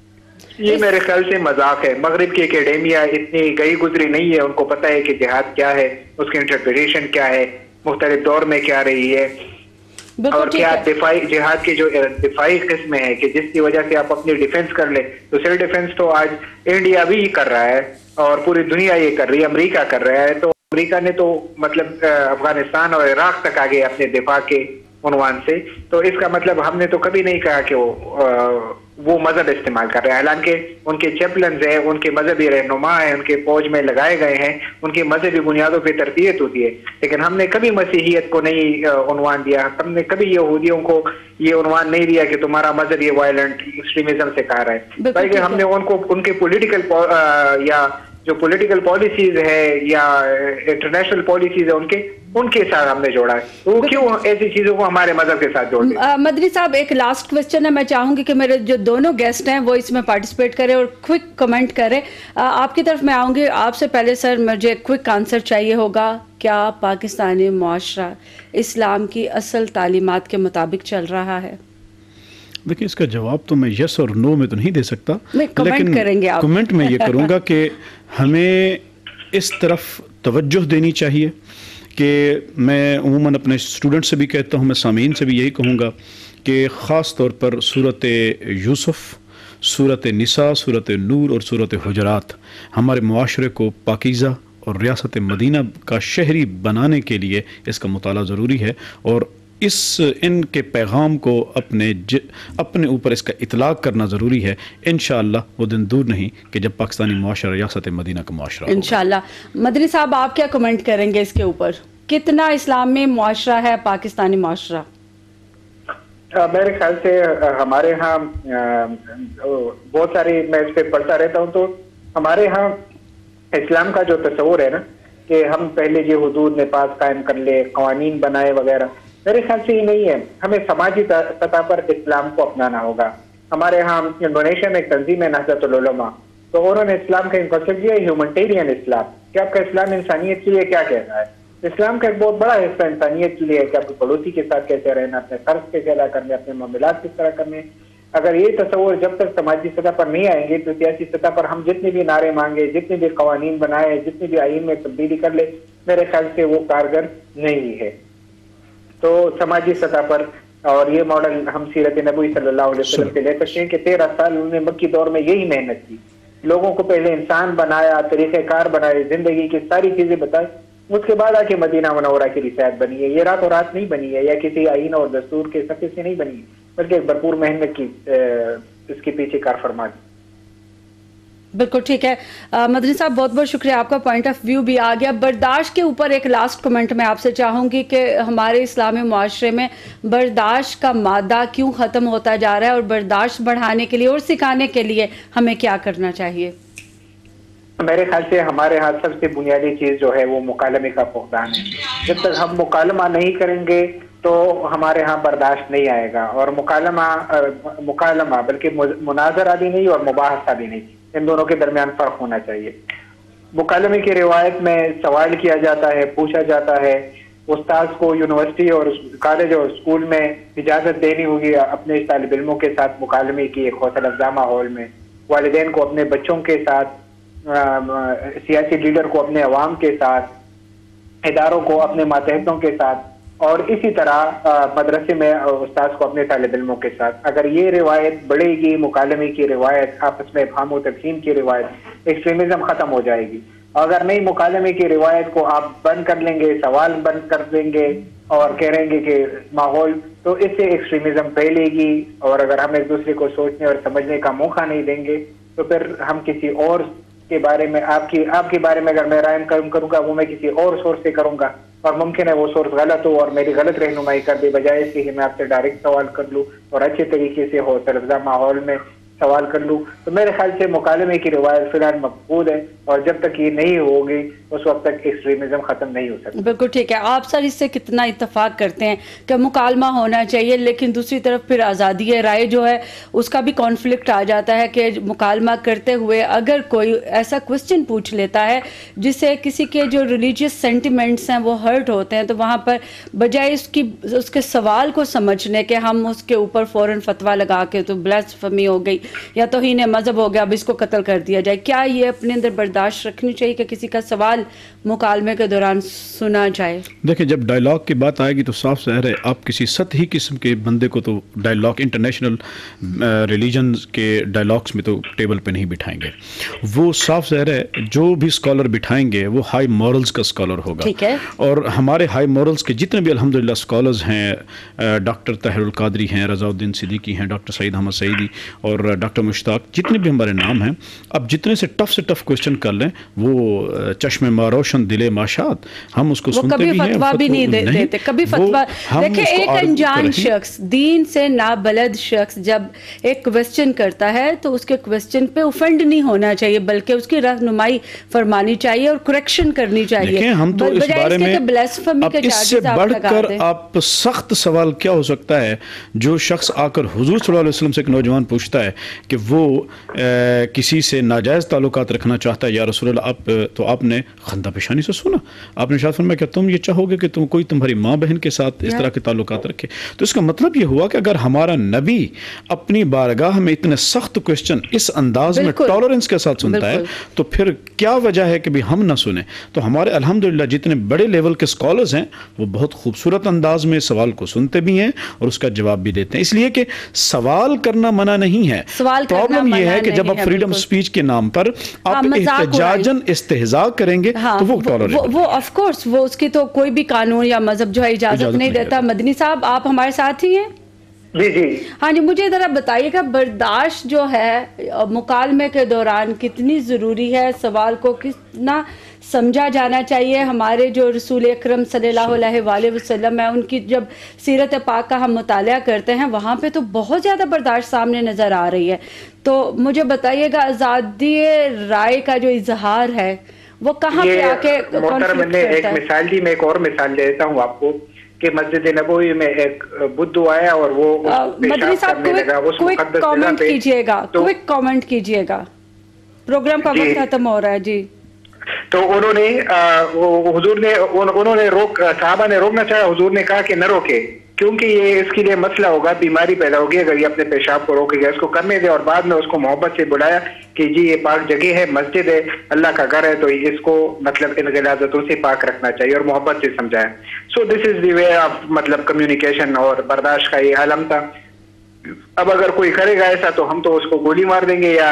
یہ میرے خیال سے مذاق ہے. مغرب کی اکیڈیمیا اتنی گئی گزری نہیں ہے، ان کو پتہ ہے کہ جہاد کیا ہے، اس کی انٹرپریٹیشن کیا ہے، مختلف دور میں کیا رہی ہے، اور کیا دفاعی جہاد کی جو دفاعی قسم ہے کہ جس کی وجہ سے آپ اپنی ڈیفنس کر لیں. تو سیلف ڈیفنس تو آج انڈیا بھی کر رہا ہے اور پوری دنیا یہ کر رہی ہے، امریکہ کر رہا ہے. تو امریکہ نے تو مطلب افغانستان اور عراق تک آگے اپنے دفاع کے عنوان سے. تو اس کا مطلب ہم نے تو کبھی نہیں کہا کہ وہ وہ مذہب استعمال کر رہے ہیں. حالانکہ ان کے چیپلنز ہیں، ان کے مذہبی رہنما ہیں، ان کے فوج میں لگائے گئے ہیں، ان کی مذہبی بنیادوں پہ تربیت ہوتی ہے. لیکن ہم نے کبھی مسیحیت کو نہیں عنوان دیا، ہم نے کبھی یہودیوں کو یہ عنوان نہیں دیا کہ تمہارا مذہب یہ وائلنٹ ایکسٹریمزم سے کہا رہا ہے. بلکہ ہم نے ان کو ان کے پولیٹیکل یا جو پولیٹیکل پالیسیز ہے یا انٹرنیشنل پالیسیز ہے ان کے ان کے ساتھ ہم نے جوڑا ہے. وہ کیوں ایسی چیزوں کو ہمارے مذہب کے ساتھ جوڑتے ہیں؟ مدنی صاحب ایک لاسٹ کوسچن ہے، میں چاہوں گی کہ میرے جو دونوں گیسٹ ہیں وہ اس میں پارٹیسپیٹ کریں اور کوئک کمنٹ کریں. آپ کی طرف میں آؤں گی. آپ سے پہلے سر مجھے کوئک آنسر چاہیے ہوگا. کیا پاکستانی معاشرہ اسلام کی اصل تعلیمات کے مطابق چل رہا ہے؟ دیکھیں اس کا جواب تو میں یس اور نو میں تو نہیں دے سکتا، لیکن کمنٹ میں یہ کروں گا کہ ہمیں اس طرف توجہ دینی چاہیے کہ میں عموماً اپنے اسٹوڈنٹ سے بھی کہتا ہوں، میں سامعین سے بھی یہی کہوں گا کہ خاص طور پر سورۃ یوسف، سورۃ نساء، سورۃ نور اور سورۃ حجرات ہمارے معاشرے کو پاکیزہ اور ریاست مدینہ کا شہری بنانے کے لیے اس کا مطالعہ ضروری ہے. اور اس ان کے پیغام کو اپنے ج, اپنے اوپر اس کا اطلاق کرنا ضروری ہے. انشاءاللہ وہ دن دور نہیں کہ جب پاکستانی معاشرہ ریاست مدینہ کا معاشرہ ہوگا. انشاءاللہ. مدنی صاحب آپ کیا کمنٹ کریں گے اس کے اوپر؟ کتنا اسلامی معاشرہ ہے پاکستانی معاشرہ؟ میرے خیال سے ہمارے ہاں بہت ساری میں اس پہ پڑھتا رہتا ہوں تو ہمارے ہاں اسلام کا جو تصور ہے نا کہ ہم پہلے یہ حدود نفاذ قائم کر لے، قوانین بنائے وغیرہ، میرے خیال سے یہ نہیں ہے. ہمیں سماجی سطح پر اسلام کو اپنانا ہوگا. ہمارے ہاں انڈونیشیا میں ایک تنظیم ہے نہضت العلماء، تو انہوں نے اسلام کا کنسیپٹ دیا ہیومنٹیرین اسلام کہ آپ کا اسلام انسانیت کے لیے کیا کہتا ہے. اسلام کا ایک بہت بڑا حصہ انسانیت کے لیے ہے کہ آپ کے پڑوسی کے ساتھ کیسے رہنا، اپنے فرض کیسے ادا کرنے، اپنے معاملات کس طرح کرنے. اگر یہ تصور جب تک سماجی سطح پر نہیں آئیں گے تو سیاسی سطح پر ہم جتنے بھی نعرے مانگے، جتنے بھی قوانین بنائے، جتنے بھی آئین میں تبدیلی کر لے، میرے خیال سے وہ کارگر نہیں ہے. تو سماجی سطح پر اور یہ ماڈل ہم سیرت نبوی صلی اللہ علیہ وسلم سے لے سکتے ہیں کہ تیرہ سال انہوں نے مکی دور میں یہی محنت کی، لوگوں کو پہلے انسان بنایا، طریقہ کار بنائے، زندگی کی ساری چیزیں بتائی، اس کے بعد آ کے مدینہ منورہ کی رسالت بنی ہے. یہ راتوں رات نہیں بنی ہے یا کسی آئین اور دستور کے سفے سے نہیں بنی ہے، بلکہ ایک بھرپور محنت کی اس کے پیچھے کار فرما دی. بالکل ٹھیک ہے. مدنی صاحب بہت بہت شکریہ، آپ کا پوائنٹ آف ویو بھی آ گیا. برداشت کے اوپر ایک لاسٹ کمنٹ میں آپ سے چاہوں گی کہ ہمارے اسلامی معاشرے میں برداشت کا مادہ کیوں ختم ہوتا جا رہا ہے اور برداشت بڑھانے کے لیے اور سکھانے کے لیے ہمیں کیا کرنا چاہیے؟ میرے خیال سے ہمارے ہاں سب سے بنیادی چیز جو ہے وہ مکالمے کا فقدان ہے. جب تک ہم مکالمہ نہیں کریں گے تو ہمارے ہاں برداشت نہیں آئے گا. اور مکالمہ مکالمہ بلکہ مناظرہ بھی نہیں اور مباحثہ بھی نہیں، ان دونوں کے درمیان فرق ہونا چاہیے. مکالمے کی روایت میں سوال کیا جاتا ہے، پوچھا جاتا ہے. استاذ کو یونیورسٹی اور کالج اور اسکول میں اجازت دینی ہوگی اپنے طالب علموں کے ساتھ مکالمے کی ایک حوصلہ افزا ماحول میں. والدین کو اپنے بچوں کے ساتھ، سیاسی لیڈر کو اپنے عوام کے ساتھ، اداروں کو اپنے ماتحتوں کے ساتھ، اور اسی طرح مدرسے میں استاذ کو اپنے طالب علموں کے ساتھ. اگر یہ روایت بڑھے گی، مکالمے کی روایت، آپس میں افہام و تفہیم کی روایت، ایکسٹریمزم ختم ہو جائے گی. اگر نہیں مکالمے کی روایت کو آپ بند کر لیں گے، سوال بند کر دیں گے اور کہہ رہیں گے کہ ماحول، تو اس سے ایکسٹریمزم پھیلے گی. اور اگر ہم ایک دوسرے کو سوچنے اور سمجھنے کا موقع نہیں دیں گے تو پھر ہم کسی اور کے بارے میں، آپ کی آپ کے بارے میں اگر میں رائے کروں گا وہ میں کسی اور سورس سے کروں گا، اور ممکن ہے وہ سورس غلط ہو اور میری غلط رہنمائی کر دے، بجائے اس کے کہ میں آپ سے ڈائریکٹ سوال کر لوں اور اچھے طریقے سے حوصلہ افزا ماحول میں سوال کر لوں. تو میرے خیال سے مکالمے کی روایت فی الحال مقبول ہے، اور جب تک یہ نہیں ہوگی اس وقت تک ایکسٹریمزم ختم نہیں ہو سکتا. بالکل ٹھیک ہے. آپ سر اس سے کتنا اتفاق کرتے ہیں کہ مکالمہ ہونا چاہیے، لیکن دوسری طرف پھر آزادی رائے جو ہے اس کا بھی کانفلکٹ آ جاتا ہے کہ مکالمہ کرتے ہوئے اگر کوئی ایسا کوسچن پوچھ لیتا ہے جس سے کسی کے جو ریلیجیس سینٹیمنٹس ہیں وہ ہرٹ ہوتے ہیں، تو وہاں پر بجائے اس کی اس کے سوال کو سمجھنے کے ہم اس کے اوپر فوراً فتویٰ لگا کے تو بلاسفمی ہو گئی یا توہین مذہب ہو گیا، اب اس کو قتل کر دیا جائے. کیا یہ اپنے اندر برداشت رکھنی چاہیے کہ کسی کا سوال مکالمے کے دوران سنا جائے؟ دیکھیں، جب ڈائلاگ کی بات آئے گی تو صاف ظاہر ہے آپ کسی سطحی قسم کے بندے کو تو ڈائلاگ انٹرنیشنل ریلیجنز کے ڈائلاگس میں تو ٹیبل پہ نہیں بٹھائیں گے. وہ صاف ظاہر ہے جو بھی اسکالر بٹھائیں گے وہ ہائی مورلز کا اسکالر ہوگا. ٹھیک ہے. اور ہمارے ہائی مورلز کے جتنے بھی الحمدللہ اسکالرز ہیں، ڈاکٹر طاہر القادری ہیں، رضا الدین صدیقی ہیں، ڈاکٹر سعید احمد سعیدی اور ڈاکٹر مشتاق، جتنے بھی ہمارے نام ہیں، اب جتنے سے ٹف سے ٹف کوشچن کر لیں وہ چشم ما روشن دل ماشاد، ہم اس کو سنتے بھی ہیں. کبھی فتویٰ بھی نہیں دیتے، کبھی فتویٰ. دیکھیں ایک انجان شخص، دین سے نابلد شخص جب ایک کوسچن کرتا ہے تو اس کے کوسچن پہ اوفینڈ نہیں ہونا چاہیے، بلکہ اس کی رہنمائی فرمانی چاہیے اور کریکشن کرنی چاہیے. ہم تو اس بارے میں اب اس سے بڑھ کر آپ سخت سوال کیا ہو سکتا ہے؟ جو شخص آ کر حضور صلی اللہ علیہ وسلم سے ایک نوجوان پوچھتا ہے کہ وہ کسی سے ناجائز تعلقات رکھنا چاہتا ہے، یا رسول اللہ آپ، تو آپ نے خندہ پیشانی سے سنا، آپ نے ارشاد فرمایا کہ تم یہ چاہو گے کہ تم کوئی تمہاری ماں بہن کے ساتھ اس طرح کے تعلقات رکھے. تو اس کا مطلب یہ ہوا کہ اگر ہمارا نبی اپنی بارگاہ میں اتنے سخت کوسچن اس انداز میں ٹالرنس کے ساتھ سنتا ہے تو پھر کیا وجہ ہے کہ بھی ہم نہ سنیں؟ تو ہمارے الحمدللہ جتنے بڑے لیول کے اسکالرز ہیں وہ بہت خوبصورت انداز میں سوال کو سنتے بھی ہیں اور اس کا جواب بھی دیتے ہیں. اس لیے کہ سوال کرنا منع نہیں ہے، سوال کرنا پرابلم یہ منع ہے کہ جب نہیں آپ فریڈم بالکل۔ سپیچ کے نام پر ہاں، آپ مذاق احتجاجاً استہزاء کریں گے ہاں، تو وہ وہ ٹالریبل وہ آف کورس وہ اس کی تو کوئی بھی قانون یا مذہب جو ہے اجازت اجازت نہیں نہیں دیتا۔ دیتا۔ مدنی صاحب آپ ہمارے ساتھ ہی ہیں؟ جی جی ہاں جی، مجھے ذرا بتائیے گا برداشت جو ہے مکالمے کے دوران کتنی ضروری ہے، سوال کو کتنا سمجھا جانا چاہیے؟ ہمارے جو رسول اکرم صلی اللہ علیہ وآلہ وسلم ہے، ان کی جب سیرت پاک کا ہم مطالعہ کرتے ہیں وہاں پہ تو بہت زیادہ برداشت سامنے نظر آ رہی ہے۔ تو مجھے بتائیے گا آزادی رائے کا جو اظہار ہے وہ کہاں پہ آ کے محترم نے ایک مثال دی، میں ایک اور مثال دے دیتا ہوں آپ کو کہ مسجد نبوی میں ایک بدھو آیا اور وہ مدنی صاحب کوئک کامنٹ کیجئے گا، کوئک کامنٹ کیجئے گا، پروگرام کا وقت ختم ہو رہا ہے جی۔ تو انہوں نے حضور نے انہوں نے روک صحابہ نے روکنا چاہا، حضور نے کہا کہ نہ روکے کیونکہ یہ اس کے لیے مسئلہ ہوگا، بیماری پیدا ہوگی اگر یہ اپنے پیشاب کو روکے گا، اس کو کرنے دے۔ اور بعد میں اس کو محبت سے بلایا کہ جی یہ پاک جگہ ہے، مسجد ہے، اللہ کا گھر ہے، تو اس کو مطلب ان غلاظتوں سے پاک رکھنا چاہیے اور محبت سے سمجھایا۔ سو دس از دی وے آف مطلب کمیونیکیشن اور برداشت کا یہ عالم تھا۔ اب اگر کوئی کرے گا ایسا تو ہم تو اس کو گولی مار دیں گے یا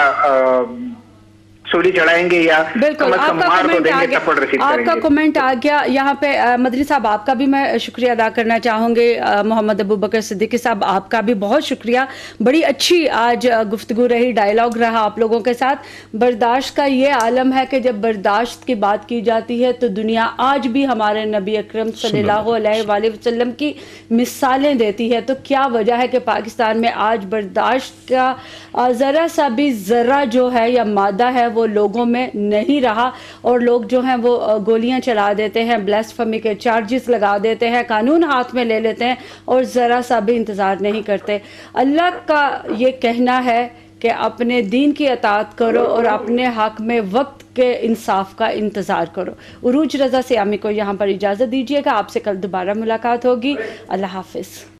سولی چڑھائیں گے یا بالکل آپ کا کمنٹ آ گیا، آپ کا کمنٹ آ گیا یہاں پہ۔ مدنی صاحب آپ کا بھی میں شکریہ ادا کرنا چاہوں گے، محمد ابو بکر صدیقی صاحب آپ کا بھی بہت شکریہ، بڑی اچھی آج گفتگو رہی، ڈائیلاگ رہا آپ لوگوں کے ساتھ۔ برداشت کا یہ عالم ہے کہ جب برداشت کی بات کی جاتی ہے تو دنیا آج بھی ہمارے نبی اکرم صلی اللہ علیہ وآلہ وسلم کی مثالیں دیتی ہے۔ تو کیا وجہ ہے کہ پاکستان میں آج برداشت کا ذرا سا بھی ذرہ جو ہے یا مادہ ہے وہ لوگوں میں نہیں رہا، اور لوگ جو ہیں وہ گولیاں چلا دیتے ہیں، بلاسفمی کے چارجز لگا دیتے ہیں، قانون ہاتھ میں لے لیتے ہیں اور ذرا سا بھی انتظار نہیں کرتے۔ اللہ کا یہ کہنا ہے کہ اپنے دین کی اطاعت کرو اور اپنے حق میں وقت کے انصاف کا انتظار کرو۔ عروج رضا سیامی کو یہاں پر اجازت دیجیے گا، آپ سے کل دوبارہ ملاقات ہوگی۔ اللہ حافظ۔